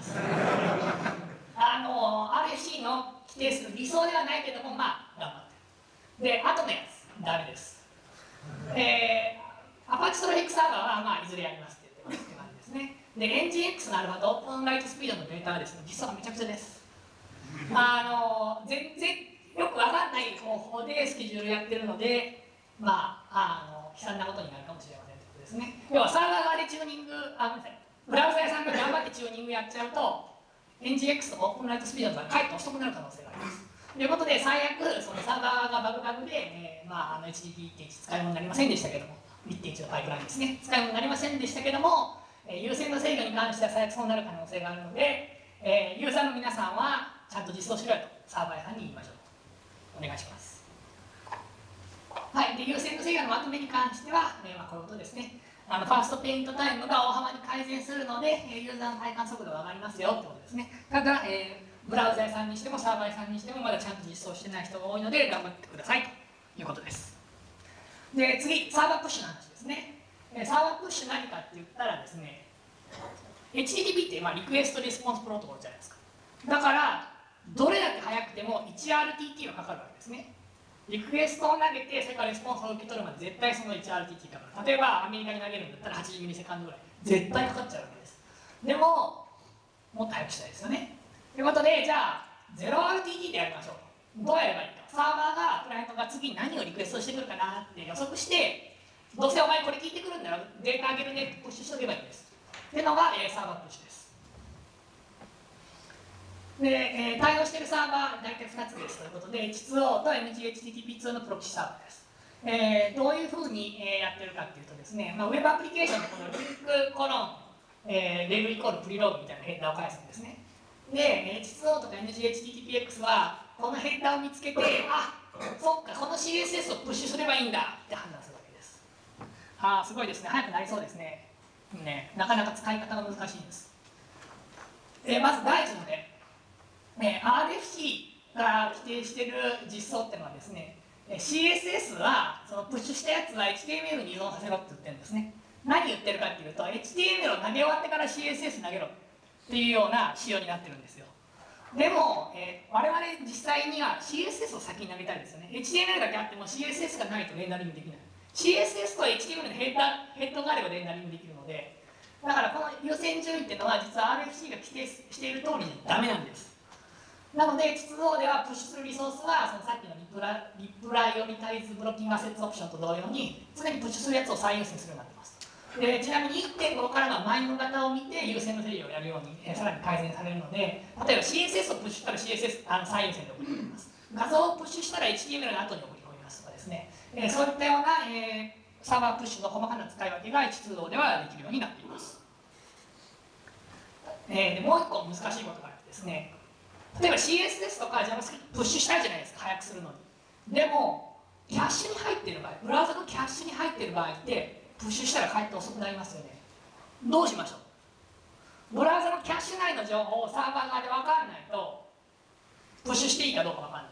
あの アールエフシー の規定する理想ではないけども、まあ頑張ってる。で、あとのやつダメです。えー、アパッチトラフィックサーバーは、まあ、いずれやりますって言ってますって感じですね。で、エンジンエックス のアルファとオープンライトスピードのデータはですね、実はめちゃくちゃです。あの全然よくわかんない方法でスケジュールやってるので、まあ、あの悲惨なことになるかもしれませんということですね。要はサーバー側でチューニング、あ、ごめんなさい、ブラウザ屋さんが頑張ってチューニングやっちゃうと、エンジンエックス とオープンライトスピードがかえって遅くなる可能性があります。ということで、最悪、そのサーバーがバグバグで、えーまあ、あの エイチティーピー いってんいち 使い物になりませんでしたけども、いってんいち のパイプラインですね、使い物になりませんでしたけども、えー、優先の制御に関しては最悪そうなる可能性があるので、えー、ユーザーの皆さんはちゃんと実装しろよとサーバー屋さんに言いましょう。お願いします。はい、で優先の制御のまとめに関しては、えーまあ、こういうことですね。あのファーストペイントタイムが大幅に改善するので、ユーザーの体感速度が上がりますよってことですね。ただ、えー、ブラウザ屋さんにしてもサーバー屋さんにしてもまだちゃんと実装してない人が多いので頑張ってくださいということです。で、次、サーバープッシュの話ですね。えー、サーバープッシュ何かって言ったらですね、エイチティーティーピー って、まあ、リクエストレスポンスプロトコルじゃないですか。だから、どれだけ速くても いちアールティーティー はかかるわけですね。リクエストを投げて、それからレスポンスを受け取るまで絶対その いちアールティーティー かかる。例えば、アメリカに投げるんだったらはちじゅうミリセカンドぐらい。絶対かかっちゃうわけです。でも、もっと速くしたいですよね。ということで、じゃあ、ゼロアールティーティー でやりましょう。どうやればいいか。サーバーが、クライアントが次に何をリクエストしてくるかなって予測して、どうせお前これ聞いてくるんだろ、データ上げるねってプッシュしておけばいいんです。っていうのが、えー、サーバープッシュです。で、えー、対応しているサーバー、大体ふたつですということで、エイチツーオー と エヌジーエイチティーティーピーツー のプロキシサーバーです。えー、どういうふうに、えー、やってるかっていうとですね、まあ、ウェブアプリケーションでこのリンクコロン、えー、レベルイコールプリローグみたいなヘッダーを返すんですね。で、エイチツーオー とか エヌジーエイチティーティーピーエックス は、このヘッダーを見つけて、あ、そっか、この シーエスエス をプッシュすればいいんだって判断するわけです。ああ、すごいですね。早くなりそうですね。ね、なかなか使い方が難しいんです。えー、まず第一の例。ね、アールエフシー が規定している実装っていうのはですね、シーエスエス はそのプッシュしたやつは エイチティーエムエル に依存させろって言ってるんですね。何言ってるかっていうと、エイチティーエムエル を投げ終わってから シーエスエス 投げろっていうような仕様になってるんですよ。でも、えー、我々実際には シーエスエス を先に投げたいですよね。エイチティーエムエル だけあっても シーエスエス がないとレンダリングできない。シーエスエス と エイチティーエムエル のヘッダー、ヘッドがあればレンダリングできるので、だからこの優先順位っていうのは実は アールエフシー が規定している通りにダメなんです。なので エイチツーオー ではプッシュするリソースはそのさっきのリプラリプライオリタイズブロッキングアセットオプションと同様に常にプッシュするやつを最優先するようになってます。でちなみに いってんご からはマインド型を見て優先の制御をやるように、えー、さらに改善されるので、例えば シーエスエス をプッシュしたら シーエスエス あの最優先で送り込みます。画像をプッシュしたら エイチティーエムエル の後に送り込みますとかですね、えー、そういったような、えー、サーバープッシュの細かな使い分けが エイチツーオー ではできるようになっています。えー、でもう一個難しいことがあってですね、例えば シーエスエス とか JavaScript プッシュしたいじゃないですか、早くするのに。でも、キャッシュに入っている場合、ブラウザのキャッシュに入っている場合って、プッシュしたらかえって遅くなりますよね。どうしましょう。ブラウザのキャッシュ内の情報をサーバー側で分かんないと、プッシュしていいかどうか分かんない。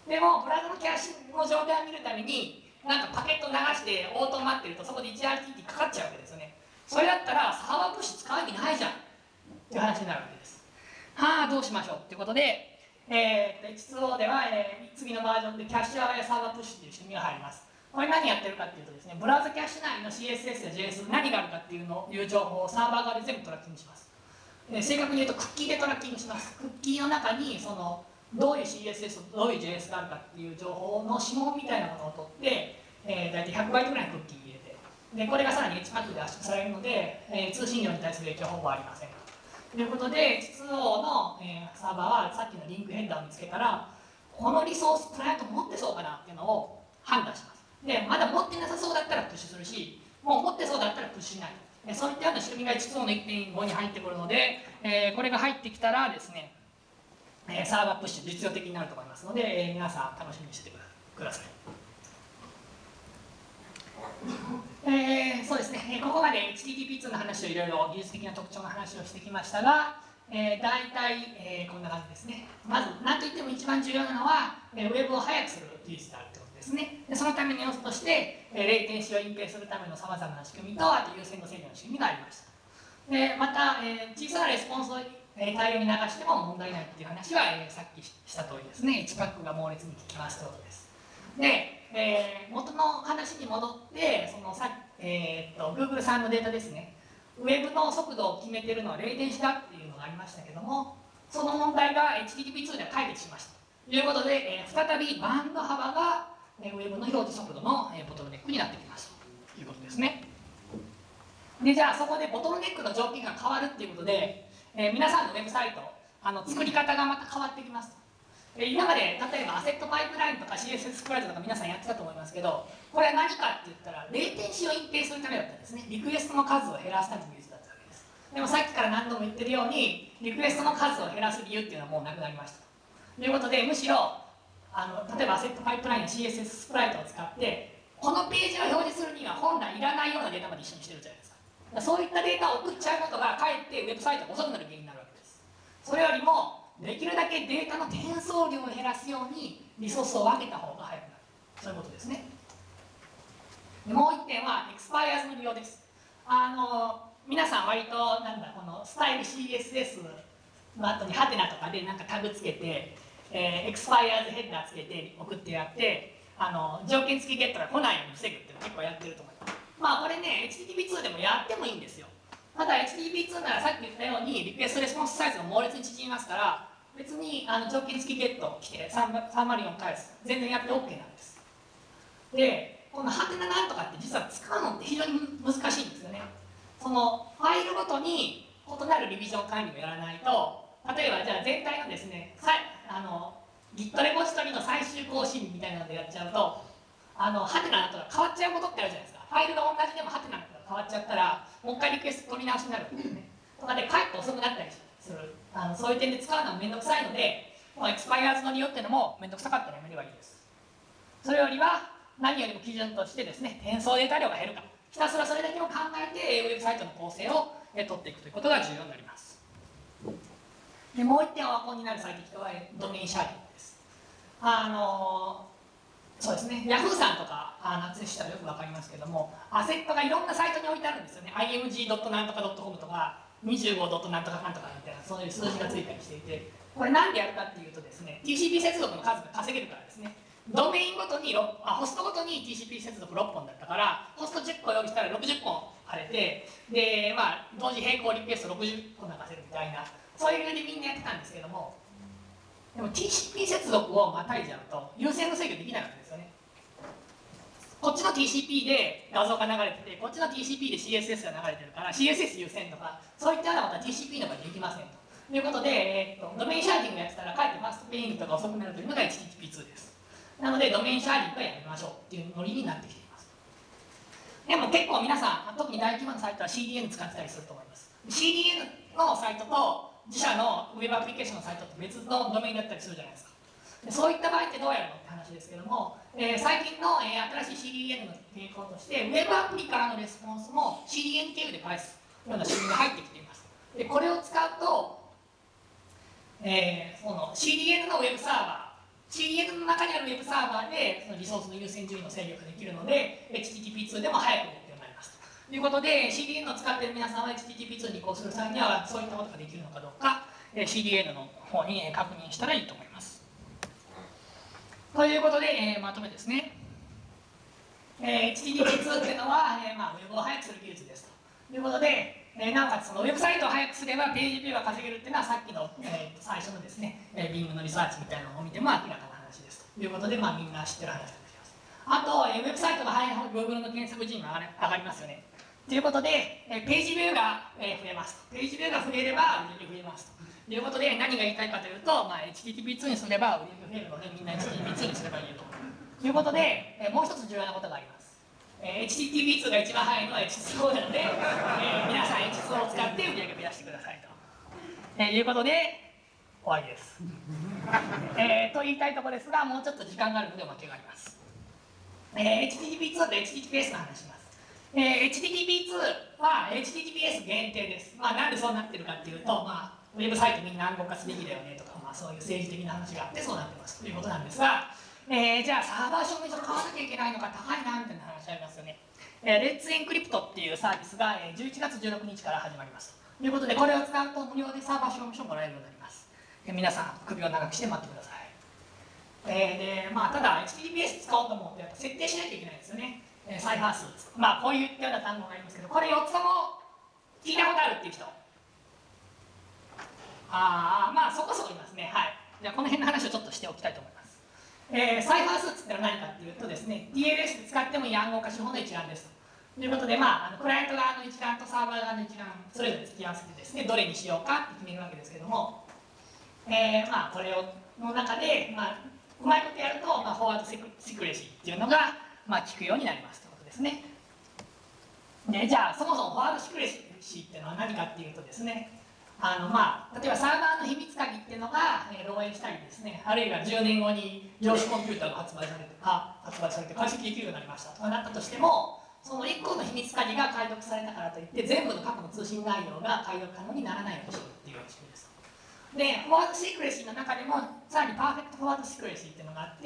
でも、ブラウザのキャッシュの状態を見るために、なんかパケット流して応答待ってると、そこで いちアールティーティー かかっちゃうわけですよね。それだったら、サーバープッシュ使う意味ないじゃんっていう話になるわけです。はあ、どうしましょうっていうことで、えー、エイチツーオー では、えー、次のバージョンでキャッシュアウェアサーバープッシュという仕組みが入ります。これ何やってるかっていうとですね、ブラウザキャッシュ内の シーエスエス や ジェイエス 何があるかっていうのいう情報をサーバー側で全部トラッキングします。えー、正確に言うとクッキーでトラッキングします。クッキーの中にそのどういう シーエスエス とどういう ジェイエス があるかっていう情報の指紋みたいなものを取って、えー、大体ひゃくバイトぐらいのクッキー入れて、でこれがさらに エイチパック で圧縮されるので、えー、通信量に対する影響はほぼありません。ということで エイチツーオー の、えー、サーバーはさっきのリンクヘッダーを見つけたら、このリソースクライアント持ってそうかなっていうのを判断します。でまだ持ってなさそうだったらプッシュするし、もう持ってそうだったらプッシュしない。えそういったような仕組みが エイチツーオー の いってんご に入ってくるので、えー、これが入ってきたらですね、えー、サーバープッシュ実用的になると思いますので、えー、皆さん楽しみにしててください。えー、そうですね、ここまで エイチティーティーピーツー の話をいろいろ技術的な特徴の話をしてきましたが、えー、大体、えー、こんな感じですね。まず何といっても一番重要なのは、えー、ウェブを速くする技術であるということですね。でそのための要素として、えー、レイテンシーを隠蔽するためのさまざまな仕組みと、あと優先度制御の仕組みがありました。でまた、えー、小さなレスポンスをえー、大量に流しても問題ないっていう話は、えー、さっきした通りですね。いちパックが猛烈に効きますということです。で、えー、元の話に戻って、そのさ、えー、っと Google さんのデータですね。ウェブの速度を決めているのはレイテンシだっていうのがありましたけども、その問題が エイチティーティーピーツー では解決しましたということで、えー、再びバンド幅が、えー、ウェブの表示速度の、えー、ボトルネックになってきますということですね。で、じゃあそこでボトルネックの条件が変わるっていうことで、えー、皆さんのウェブサイト、あの作り方がまた変わってきます。えー、今まで例えばアセットパイプラインとか シーエスエス スプライトとか皆さんやってたと思いますけど、これは何かって言ったら、レイテンシを隠蔽するためだったんですね。リクエストの数を減らすための技術だったわけです。でもさっきから何度も言ってるように、リクエストの数を減らす理由っていうのはもうなくなりましたということで、むしろあの例えばアセットパイプラインや シーエスエス スプライトを使って、このページを表示するには本来いらないようなデータまで一緒にしてるじゃないですか。そういったデータを送っちゃうことがかえってウェブサイトが遅くなる原因になるわけです。それよりもできるだけデータの転送量を減らすようにリソースを分けた方が早くなる、そういうことですね。でもう一点はエクスパイアーズの利用です。あの皆さん割となんだこのスタイル シーエスエス の後にハテナとかでなんかタグつけて、えー、エクスパイアーズヘッダーつけて送ってやって、あの条件付きゲットが来ないように防ぐっていうのを結構やってると思います。まあこれね エイチティーティーピーツー でもやってもいいんですよ。ただ エイチティーティーピーツー ならさっき言ったようにリクエストレスポンスサイズが猛烈に縮みますから、別にあの条件付きゲット来てさんまるよん返す全然やって OK なんです。でこのハテナなんとかって実は使うのって非常に難しいんですよね。そのファイルごとに異なるリビジョン管理をやらないと、例えばじゃあ全体のですね、あの Git レポジトリの最終更新みたいなのでやっちゃうと、あのハテナとか変わっちゃうことってあるじゃないですか。ファイルが同じでもハテナとか変わっちゃったらもう一回リクエスト取り直しになるんですね。とかでかえって遅くなったりする、あのそういう点で使うのは面倒くさいので、エクスパイアーズの利用っていうのも面倒くさかったらやめればいいです。それよりは何よりも基準としてですね、転送データ量が減るか、ひたすらそれだけを考えてウェブサイトの構成を取っていくということが重要になります。でもう一点お分かりになる最適化はドメインシャーディングです。あのそうですね、Yahoo さんとか夏したらよく分かりますけども、アセットがいろんなサイトに置いてあるんですよね。アイエムジー なんとか .com とか にじゅうご なんとかかんとかみたいな、そういう数字がついたりしていて、これなんでやるかっていうとですね、ティーシーピー 接続の数が稼げるからですね。ドメインごとにあホストごとに ティーシーピー 接続ろっぽんだったから、ホストじゅっこ用意したらろくじゅっぽん貼れて、でまあ同時並行リクエストろくじゅっこ流せるみたいな、そういう理由でみんなやってたんですけども、でも ティーシーピー 接続をまたいじゃうと優先の制御できないわけですよね。こっちの ティーシーピー で画像が流れてて、こっちの ティーシーピー で シーエスエス が流れてるから シーエスエス 優先とか、そういったようなことは ティーシーピー の場合できませんということで、えー、っとドメインシャーディングやってたらかえってファーストペイントが遅くなるというのが エイチティーティーピーツー です。なのでドメインシャーディングはやめましょうっていうノリになってきています。でも結構皆さん、特に大規模なサイトは シーディーエヌ 使ってたりすると思います。シーディーエヌ のサイトと自社のウェブアプリケーションのサイトって別のドメインだったりするじゃないですか。でそういった場合ってどうやるのって話ですけども、えー、最近の、えー、新しい シーディーエヌ の傾向として、ウェブアプリからのレスポンスも シーディーエヌ 経由で返すような仕組みが入ってきています。でこれを使うと、えー、その シーディーエヌ のウェブサーバー、シーディーエヌ の中にあるウェブサーバーでそのリソースの優先順位の制御ができるので、エイチティーティーピーツー でも早く動くようになります。ということで、シーディーエヌ を使っている皆さんは エイチティーティーピーツー に移行する際には、そういったことができるのかどうか、シーディーエヌ の方に確認したらいいと思います。ということで、えー、まとめですね。えー、エイチティーティーピーツー というのは、えーまあ、ウェブを早くする技術ですということで、えー、なおかつそのウェブサイトを早くすればページビューが稼げるっていうのはさっきの、えー、最初のですね、えー、Bing のリサーチみたいなのを見ても明らかな話ですということで、まあ、みんな知ってる話ができます。あと、えー、ウェブサイトが早い方 Google の検索順位が上がりますよね。ということで、えー、ページビューが、えー、増えますと。ページビューが増えれば売り上げ増えますと。ということで、何が言いたいかというと、まあ、エイチティーティーピーツー にすれば売り上げ増えるので、みんな エイチティーティーピーツー にすればいいよと。ということで、えー、もう一つ重要なことがあります。えー、エイチティーティーピーツー が一番早いのは エイチツーオー なので、えー、皆さん エイチツーオー を使って売り上げ増やしてくださいと、えー、いうことで終わりです。えー、と言いたいところですが、もうちょっと時間があるのでおまけがあります。えー、エイチティーティーピーツー と エイチティーティーピーエス の話します。えー、エイチティーティーピーツー は エイチティーティーピーエス 限定です。まあ、なんでそうなってるかっていうと、まあ、ウェブサイトみんな暗号化すべきだよねとか、まあ、そういう政治的な話があってそうなってますということなんですが、えー、じゃあサーバー証明書買わなきゃいけないのか高いなみたいな話ありますよね。えー、レッツエンクリプトっていうサービスがじゅういちがつじゅうろくにちから始まります。 ということで、これを使うと無料でサーバー証明書をもらえるようになります。え皆さん、首を長くして待ってください。えー、で、まあ、ただ、エイチティーティーピーエス 使おうと思うと、やっぱ設定しなきゃいけないですよね。えー、再搬数。まあ、こういったような単語がありますけど、これよっつとも聞いたことあるっていう人。ああ、まあ、そこそこいますね。はい。じゃあ、この辺の話をちょっとしておきたいと思います。えー、再搬数ってのは何かっていうとですね、ティーエルエス で使ってもいい暗号化手法の一覧ですと。ということで、まあ、あのクライアント側の一覧とサーバー側の一覧、それぞれ突き合わせてですね、どれにしようかって決めるわけですけども、えー、まあ、これをの中で、まあ、うまいことやると、まあ、フォワードセクシクレシーっていうのが、まあ、効くようになりますということですね。で、じゃあ、そもそもフォワードシクレシーっていうのは何かっていうとですね、あのまあ、例えばサーバーの秘密鍵っていうのが、えー、漏洩したりですね、あるいはじゅうねんごに量子コンピューターが発売されて、あ発売されて解析できるようになりましたとかなったとしても、そのいっこの秘密鍵が解読されたからといって、全部の過去の通信内容が解読可能にならないようにしようっていう仕組みです。で、フォワードシクレシーの中でも、さらにパーフェクトフォワードシクレシーっていうのがあって、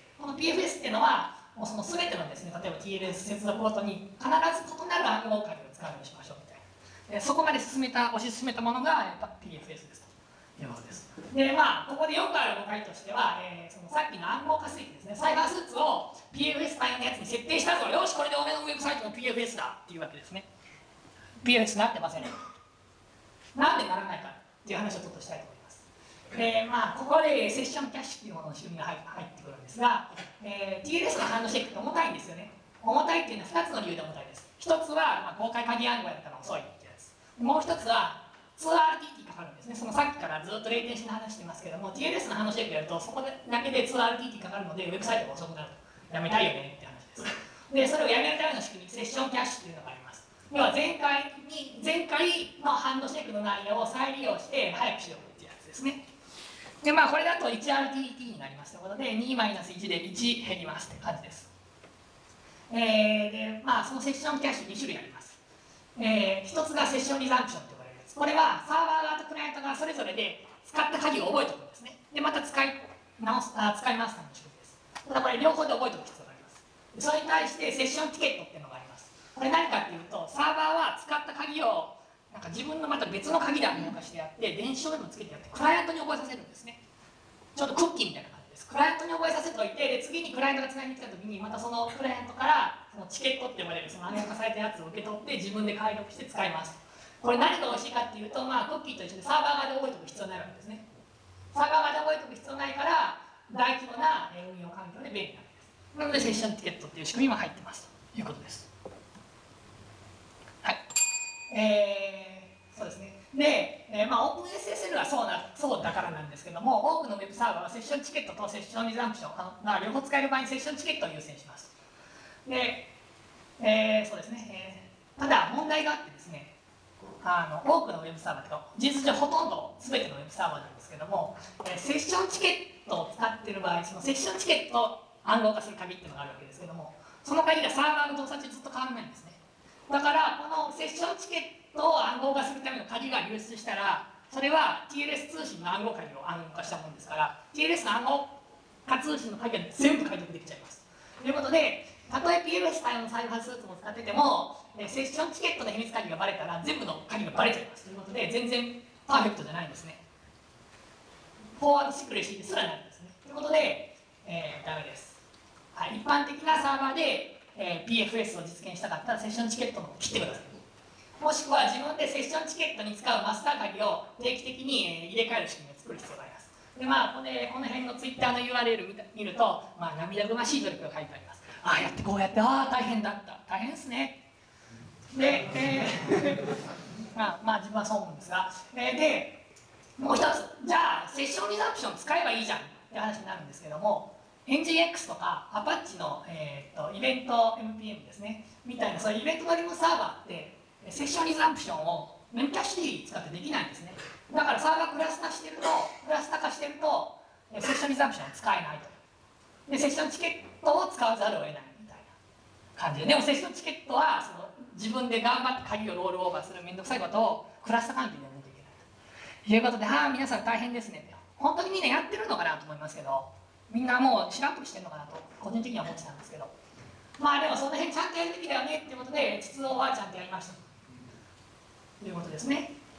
この ピーエフエス っていうのは、もうその全てのですね、例えば ティーエルエス 接続ごとに必ず異なる暗号鍵を使うようにしましょうみたいな。そこまで進めた、推し進めたものが ピーエフエス ですというものです。で、まあ、ここでよくある誤解としては、えー、そのさっきの暗号化水器ですね、サイバースーツを ピーエフエス 対応のやつに設定したぞ、よし、これで俺のウェブサイトの ピーエフエス だっていうわけですね。ピーエフエス なってません。なんでならないかっていう話をちょっとしたいと思います。えー、まあ、ここでセッションキャッシュっていうものの仕組みが入ってくるんですが、えー、ティーエルエス のハンドシェイクって重たいんですよね。重たいっていうのはふたつの理由で重たいです。ひとつは、まあ、公開鍵暗号やったら遅いってやつ。もうひとつは ツーアールティーティー かかるんですね。そのさっきからずっとレイテンシーの話してますけども、ティーエルエス のハンドシェイクやると、そこだけで ツーアールティーティー かかるので、ウェブサイトが遅くなると。やめたいよねって話です。で、それをやめるための仕組み、セッションキャッシュっていうのがあります。要は前回に、前回のハンドシェイクの内容を再利用して早くしようっていうやつですね。で、まあ、これだと ワンアールティーティー になりますということで、にマイナスいちでいち減りますって感じです。えー、で、まあ、そのセッションキャッシュに種類あります。えー、ひとつがセッションリザンプションと呼ばれるやつ。これはサーバー側とクライアント側それぞれで使った鍵を覚えておくんですね。で、また使い直す、あ、使いますための仕組みです。ただこれ両方で覚えておく必要があります。それに対してセッションティケットっていうのがあります。これ何かっていうと、サーバーは使った鍵をなんか自分のまた別の鍵で暗号化してやって、電子証明もつけてやって、クライアントに覚えさせるんですね。ちょっとクッキーみたいな感じです。クライアントに覚えさせておいて、で次にクライアントが使いに来たときに、またそのクライアントからそのチケットって呼ばれるその暗号化されたやつを受け取って、自分で解読して使います。これ何が美味しいかっていうと、まあ、クッキーと一緒でサーバー側で覚えておく必要ないわけですね。サーバー側で覚えておく必要ないから、大規模な運用環境で便利なわけです。なので、セッションティケットっていう仕組みも入ってますということです。はい。えー、そうですね。で、えーまあ、オープンエスエスエル はそうなそうだからなんですけども、多くのウェブサーバーはセッションチケットとセッションリザンプションが両方使える場合にセッションチケットを優先します。で、えー、そうですね、えー、ただ問題があってですね、あの多くのウェブサーバーというか、事実上ほとんど全てのウェブサーバーなんですけども、えー、セッションチケットを使っている場合、そのセッションチケットを暗号化する鍵っていうのがあるわけですけども、その鍵がサーバーの動作中ずっと変わらないんですね。だからこのセッションチケットを暗号化するための鍵が流出したら、それは ティーエルエス 通信の暗号鍵を暗号化したものですから、 ティーエルエス の暗号化通信の鍵が全部解読できちゃいます。ということで、たとえ ピーエルエス 対応のサイバースーツも使ってても、セッションチケットの秘密鍵がバレたら全部の鍵がバレちゃいますということで、全然パーフェクトじゃないんですね。フォワードシクレシーですらないんですね。ということで、えー、ダメです。はい、一般的なサーバーで、えー、ピーエフエス を実現したかったらセッションチケットも切ってください。もしくは自分でセッションチケットに使うマスター鍵を定期的に入れ替える仕組みを作る必要があります。で、まあ、これこの辺のツイッターの ユーアールエル 見た見ると、まあ、涙ぐましい努力が書いてあります。ああやってこうやって、ああ大変だった、大変ですね。で、えーまあ、まあ自分はそう思うんですが、えー、でもう一つ、じゃあセッションリザンプション使えばいいじゃんって話になるんですけども、エンジンエックス とか Apache の、えー、とイベント エムピーエム ですねみたいな、そういうイベント乗りのサーバーってセッションリザンプションをメモキャッシュ ティー 使ってできないんですね。だからサーバークラスターしてるとクラスター化してるとセッションリザンプションは使えないと。でセッションチケットを使わざるを得ないみたいな感じで、でもセッションチケットはその自分で頑張って鍵をロールオーバーするめんどくさいことをクラスター関係でやらないといけないということで、ああ皆さん大変ですねって、本当にみんなやってるのかなと思いますけど、みんなもう知らんぷりしてるのかなと個人的には思ってたんですけど、まあでもその辺ちゃんとやるべきだよねっていうことで、実動はちゃんとやりましたということですね。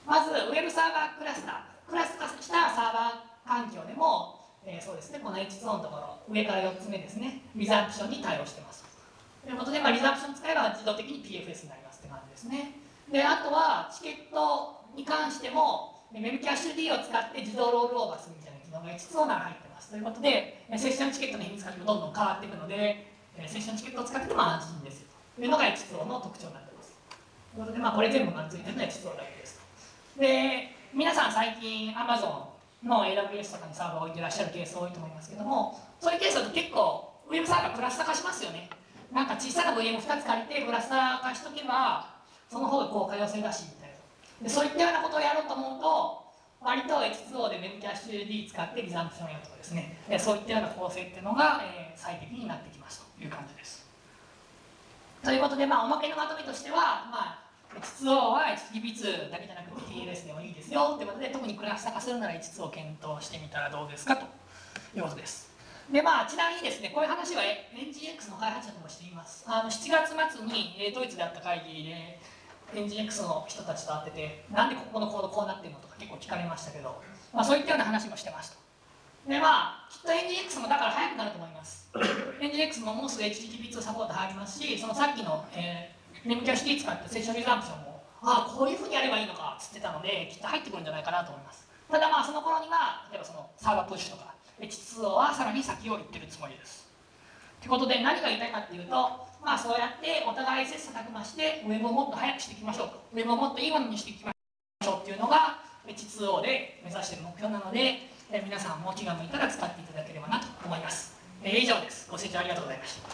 まずウェブサーバークラスタークラス化したサーバー環境でも、えー、そうですね、この エイチツーオー のところ上からよっつめですね、リザンプションに対応してますということで、まあ、リザンプション使えば自動的に ピーエフエス になりますって感じですね。であとはチケットに関しても Web キャッシュ D を使って自動ロールオーバーするみたいな機能が エイチツーオー なら入ってますということで、セッションチケットの秘密鍵もどんどん変わっていくので、セッションチケットを使っても安心ですよというのが エイチツーオー の特徴になっています。ということで、まあ、これ全部がついてるのは エイチツーオー だけですと。で皆さん最近 Amazon の エーダブリューエス とかにサーバーを置いてらっしゃるケース多いと思いますけども、そういうケースだと結構ウェブサーバークラスター化しますよね。なんか小さな ブイエムふた つ借りてクラスター化しとけばその方が効果良性だしみたいな。でそういったようなことをやろうと思うと割と エイチツーオー で Web キャッシュ D 使ってリザンプションやるとかですね、そういったような構成っていうのが、えー、最適になってきますという感じです。ということで、まあ、おまけのまとめとしては、まあ、エイチツーオー は エイチティーティーピーツー だけじゃなくて ティーエルエス でもいいですよということで、特にクラスター化するなら エイチツーオー を検討してみたらどうですかということです。でまあ、ちなみにですね、こういう話は エンジンエックス の開発者ともしています。あのしちがつ末にドイツであった会議でエンジンエックス の人たちと会ってて、なんでここのコードこうなってるのとか結構聞かれましたけど、まあ、そういったような話もしてました。でまあ、きっと エンジンエックス もだから早くなると思います。エンジンエックス ももうすぐ エイチティーティーピーツー サポート入りますし、そのさっきの、えー、Web キャッシュ D 使ってセッションリザンプションも、ああ、こういうふうにやればいいのかっつってたので、きっと入ってくるんじゃないかなと思います。ただまあ、その頃には、例えばそのサーバープッシュとか、エイチツーオー はさらに先を行ってるつもりです。ということで、何が言いたいかっていうと、まあ、そうやってお互い切磋琢磨して、Web をもっと早くしていきましょうと、Web をもっといいものにしていきましょうっていうのが、エイチツーオー で目指している目標なので、え皆さんも気が向いたら使っていただければなと思います。えー、以上です。ご清聴ありがとうございました。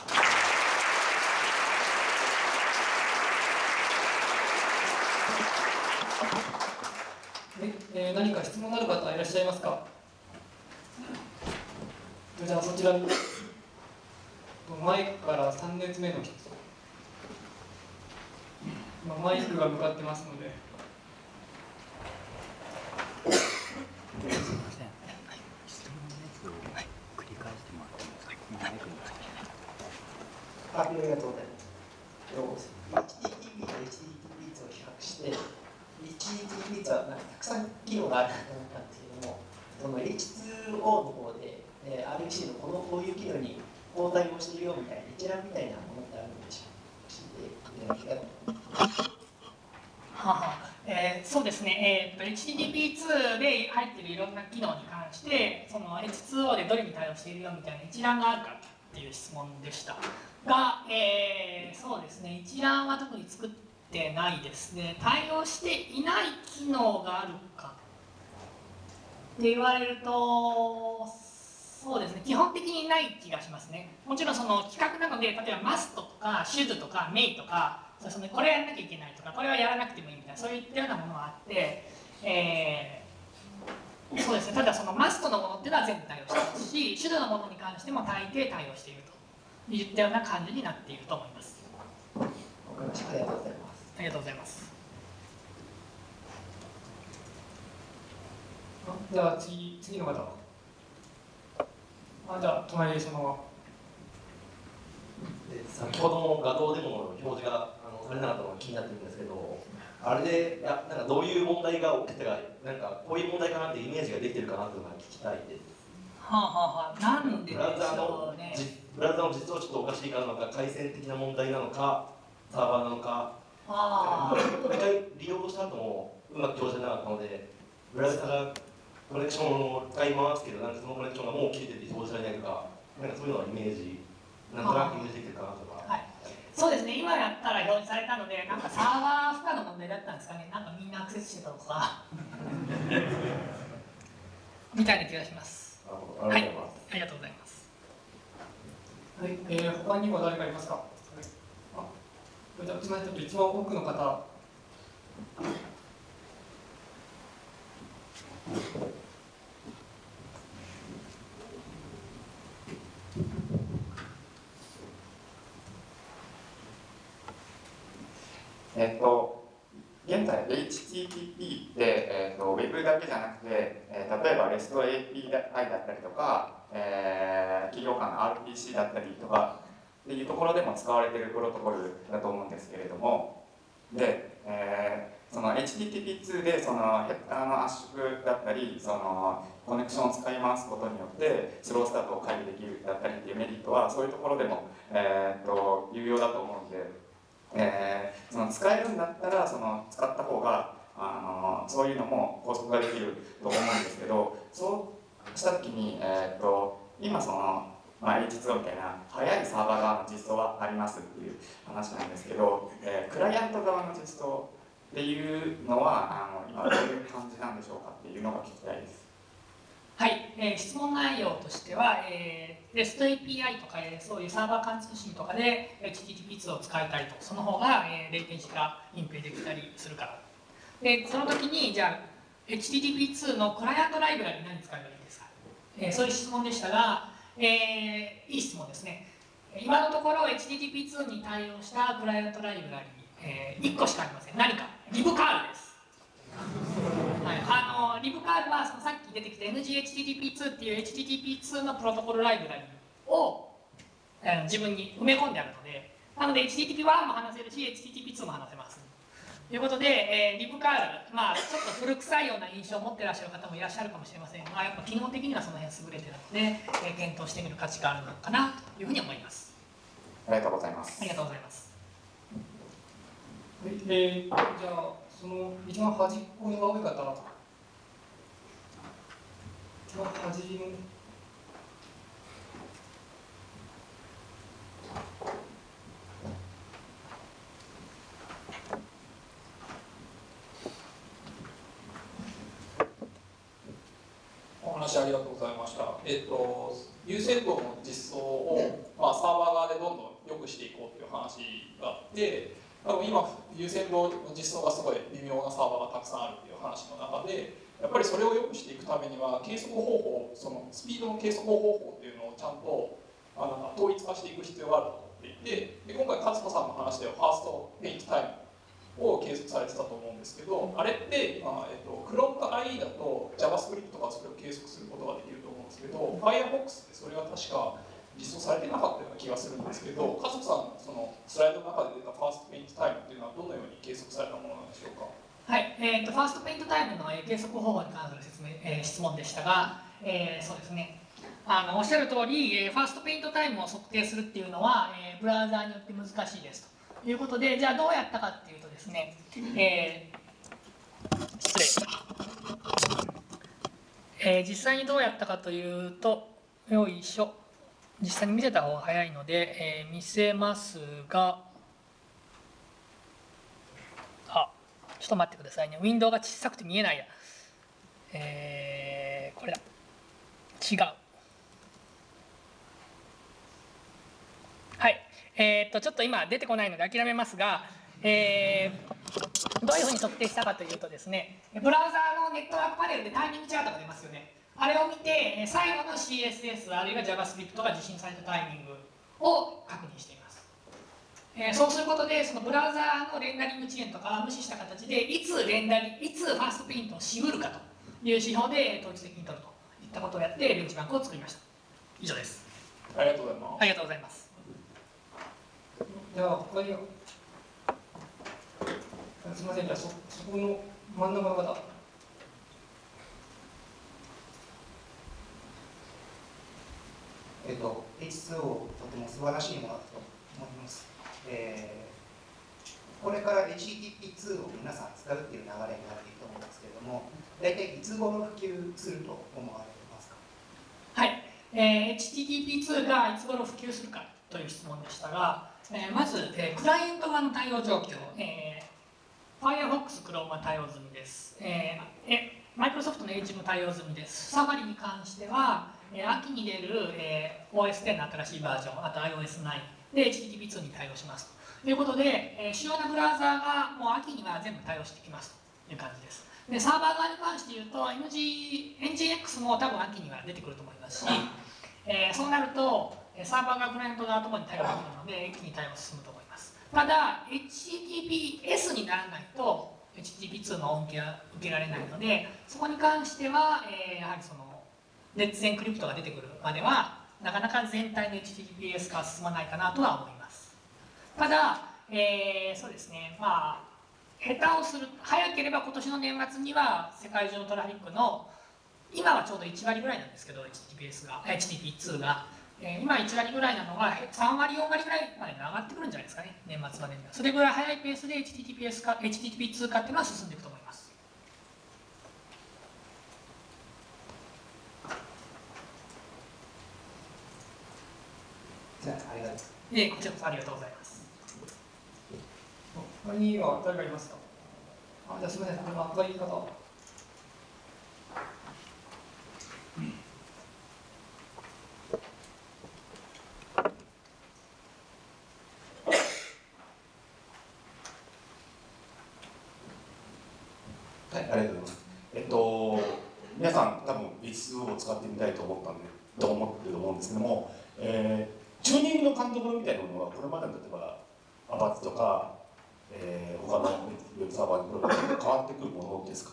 えー、何か質問のある方いらっしゃいますか？じゃあそちらに前からさん列目の人、今マイクが向かってますので。 ありがとうございます。エイチティーティーピー と エイチティーティーピーツー を比較して、エイチティーティーピーツー はなんかたくさん機能があるなと思ったんですけども、その エイチツーオー の方で、えー、アールイーシー のこのこういう機能にこう対応しているよみたいな一覧みたいなものってあるんでしょうか。教えていただけたらと思います。 ははえー、そうですね、えー、と エイチティーティーピーツー で入っているいろんな機能に関してその エイチツーオー でどれに対応しているよみたいな一覧があるかっていう質問でしたが、えー、そうですね、一覧は特に作ってないですね。対応していない機能があるかって言われると、そうですね、基本的にない気がしますね。もちろんその企画なので、例えばマストとかシュズとかメイとか、そのこれやらなきゃいけないとか、これはやらなくてもいいみたいな、そういったようなものがあって、えー、そうですね、ただそのマストのものっていうのは全部対応していますし、シュズのものに関しても大抵対応しているといったような感じになっていると思います。 わかりました。ありがとうございます。 ありがとうございます。 じゃあ次、次の方。あ、じゃあ隣でそのまま。 先ほどの画像デモの表示があのされなかったのが気になってるんですけど、あれでやなんかどういう問題が起きてか、なんかこういう問題かなってイメージができてるかなというのが聞きたいです。 はあはあはあ、なんででしブラウザーのょうね。 ブラウザーの実装ちょっとおかしいかなのか、回線的な問題なのか、サーバーなのか、 あ一回利用した後もうまく表示なかったので、ブラウザがコネクションを使いますけど、なんかそのコネクションがもう切れてて表示されないとか、なんかそういうのはイメージ、なんとなくイメージできてるかなとか。 はい、そうですね、今やったら表示されたので、なんかサーバー負荷の問題だったんですかね、なんかみんなアクセスしてたとかみたいな気がします。 ありがとうございます。 はい、ありがとうございます。 はい、えー、他にも誰かいますか？はい、あ、じゃあちょっと一番奥の方。 えっと、現在 エイチティーティーピー で、えっと、Web だけじゃなくて、えー、例えば レスト エーピーアイ だったりとか、えー、企業間の アールピーシー だったりとかっていうところでも使われているプロトコルだと思うんですけれども、で、えーその エイチティーティーピーツー でそのヘッダーの圧縮だったり、そのコネクションを使い回すことによってスロースタートを解除できるだったりっていうメリットはそういうところでも、えー、っと有用だと思うので、えー、その使えるんだったらその使った方があのそういうのも高速ができると思うんですけど、そうした時に、えー、っと今そのまあ、エイチツーオー みたいな速いサーバー側の実装はありますっていう話なんですけど、えー、クライアント側の実装っていうのはあの今どういう感じなんでしょうかっていうのが聞きたいです。 はい、えー、質問内容としては、えー、REST エーピーアイ とか、えー、そういうサーバー間通信とかで エイチティーティーピーツー を使いたいと、その方が、えー、レイテンシーが隠蔽できたりするから。で、その時に、じゃあ エイチティーティーピーツー のクライアントライブラリ何使えばいいんですか、えー、そういう質問でしたが、えー、いい質問ですね。今のところ エイチティーティーピーツー に対応したクライアントライブラリ、えー、いっこしかありません。何かリブカールです。はい、あのリブカールはそのさっき出てきた エヌジーエイチティーティーピーツー っていう エイチティーティーピーツー のプロトコルライブラリを、えー、自分に埋め込んであるので、なので エイチティーティーピーワン も話せるし エイチティーティーピーツー も話せます。ということで、えー、リブカール、まあ、ちょっと古臭いような印象を持っていらっしゃる方もいらっしゃるかもしれませんが、やっぱ機能的にはその辺優れているので、えー、検討してみる価値があるのかなというふうに思います。 ありがとうございます。 ありがとうございます。 はい、えー、じゃあその一番端っこの青い方、一番端のお話ありがとうございました。えっと、優先度の実装を、まあ、サーバー側でどんどん良くしていこうという話があって、多分今、優先度の実装がすごい微妙なサーバーがたくさんあるという話の中で、やっぱりそれを良くしていくためには、計測方法、そのスピードの計測方法っていうのをちゃんとあの統一化していく必要があると思っていて、で今回、勝子さんの話では、ファーストペイントタイムを計測されてたと思うんですけど、あれって今、えっと、Chrome と アイイー だと JavaScript とかそれを計測することができると思うんですけど、Firefox ってそれが確か実装されてなかったような気がするんですけど、家族さんのそのスライドの中で出たファーストペイントタイムっていうのはどのように計測されたものなんでしょうか。 はい、えーと、ファーストペイントタイムの計測方法に関する説明、えー、質問でしたが、えー、そうですね。あのおっしゃる通り、えー、ファーストペイントタイムを測定するっていうのは、えー、ブラウザーによって難しいですということで、じゃあどうやったかっていうとですね、えー、失礼、えー、実際にどうやったかというと、よいしょ、実際に見せた方が早いので、えー、見せますが、あ、ちょっと待ってくださいね。ウィンドウが小さくて見えないや。えー、これだ。違う。はい。えー、っと、ちょっと今出てこないので諦めますが、えー、どういうふうに測定したかというとですね、ブラウザーのネットワークパネルでタイミングチャートが出ますよね。あれを見て、最後の シーエスエス あるいは JavaScript が受信されたタイミングを確認しています。えー、そうすることで、そのブラウザーのレンダリング遅延とか無視した形で、いつレンダリいつファーストペイントをしうるかという指標で統一的に取るといったことをやって、ベンチマークを作りました。以上です。 ありがとうございます。 ありがとうございます。 じゃあ他には、すみません、じゃあ そ, そこの真ん中の方。 えっと、エイチツーオー とても素晴らしいものだと思います。えー、これから エイチティーティーピーツー を皆さん使うっていう流れになっていると思うんですけれども、大体いつ頃普及すると思われますか。 はい、えー、エイチティーティーピーツー がいつ頃普及するかという質問でしたが、えー、まず、えー、クライアント側の対応状況、えー、Firefox、Chrome は対応済みです。えー、え Microsoft の エイチ も対応済みです。サファリに関しては、えー、秋に出る、えー、オーエステン の新しいバージョン、あと アイオーエスナイン で エイチティーティーピーツー に対応しますということで、えー、主要なブラウザーがもう秋には全部対応してきますという感じです。でサーバー側に関して言うと エヌジー、エヌジーエックス も多分秋には出てくると思いますし、えー、そうなるとサーバーがクライアント側ともに対応できるので一気に対応進むと思います。ただ エイチティーティーピーエス にならないと エイチティーティーピーツー の恩恵は受けられないので、そこに関しては、えー、やはりそのレッツエンクリプトが出てくるまではなかなか全体の エイチティーティーピーエス 化は進まないかなとは思います。ただ、えー、そうですね、まあ下手をする早ければ今年の年末には世界中のトラフィックの今はちょうどいち割ぐらいなんですけど エイチティーティーピーエス が エイチティーティーツー が、えー、今いち割ぐらいなのがさん割よん割ぐらいまで上がってくるんじゃないですかね、年末までには。それぐらい早いペースで エイチティーティーピーエス 化 エイチティーティーピーツー 化っていうのは進んでいくと思います。 じゃあありがとう。 えー、こちらこそありがとうございます。 他には誰かいますか？あ、じゃあすみません、これも赤い方。 はい、ありがとうございます。えっと、皆さん、多分 エイチツーオー を使ってみたいと思ったんで、と思ってると思うんですけども、えー、チューニングの感覚みたいなものは、これまでの例えば、アパッチとか、えー、他のウェブサーバーに比べて変わってくるものですか？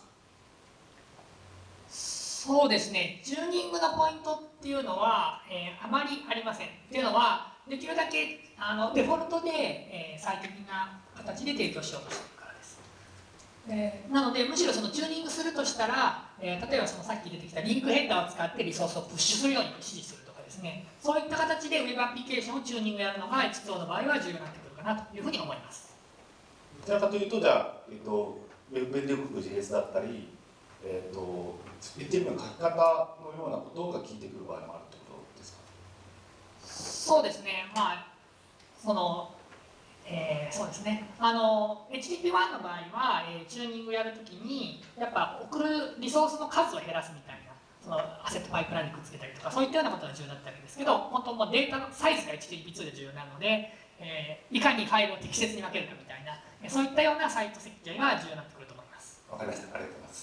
そうですね、チューニングのポイントっていうのは、えー、あまりありません。っていうのは、できるだけあのデフォルトで、えー、最適な形で提供しようとしているからです。えー、なので、むしろそのチューニングするとしたら、えー、例えばそのさっき出てきたリンクヘッダーを使ってリソースをプッシュするように指示するとかですね、そういった形で Web アプリケーションをチューニングやるのが エイチツーオー の場合は重要になってくるかなというふうに思います。 どちらかというと、じゃあ、えっと、ウェブ便利力 ジェイエス だったり、えっと、言ってみれば書き方のようなことが効いてくる場合もあるってことですか？ そうですね、まあ、その、えー、そうですね、あの エイチティーピーワン の場合は、えー、チューニングやるときに、やっぱ送るリソースの数を減らすみたいな、そのアセットパイプラインにくっつけたりとか、そういったようなことが重要だったわけですけど、本当もうデータのサイズが エイチティーピーツー で重要なので、えー、いかにファイルを適切に分けるかみたいな、そういったようなサイト設計が重要になってくると思います。 わかりました。ありがとうございます。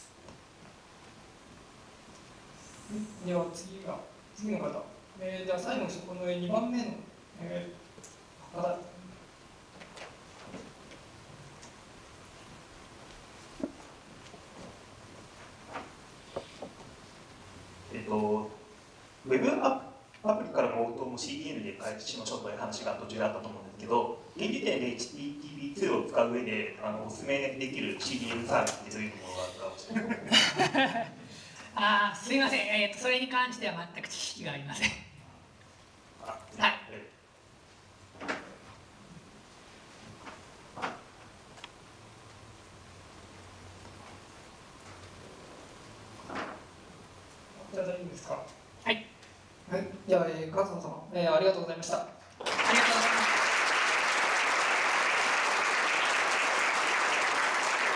では次が、次の方。えー、じゃあ最後、このにばんめの、えー、方。 えっと、ウェブアプリからの応答も シーディーエヌ で開発しましょうという話が途中であったと思うんですけど、現時点で エイチティーティーピーツー を使う上であのお勧めできる シーディーエム サービスってどういうものがあるか教えてください。 あー、すみません、えーと、それに関しては全く知識がありません。はい。 じゃあいいですか？ はい。 はい。じゃあ、えー、勝野さん、えー、ありがとうございました。 ありがとうございます。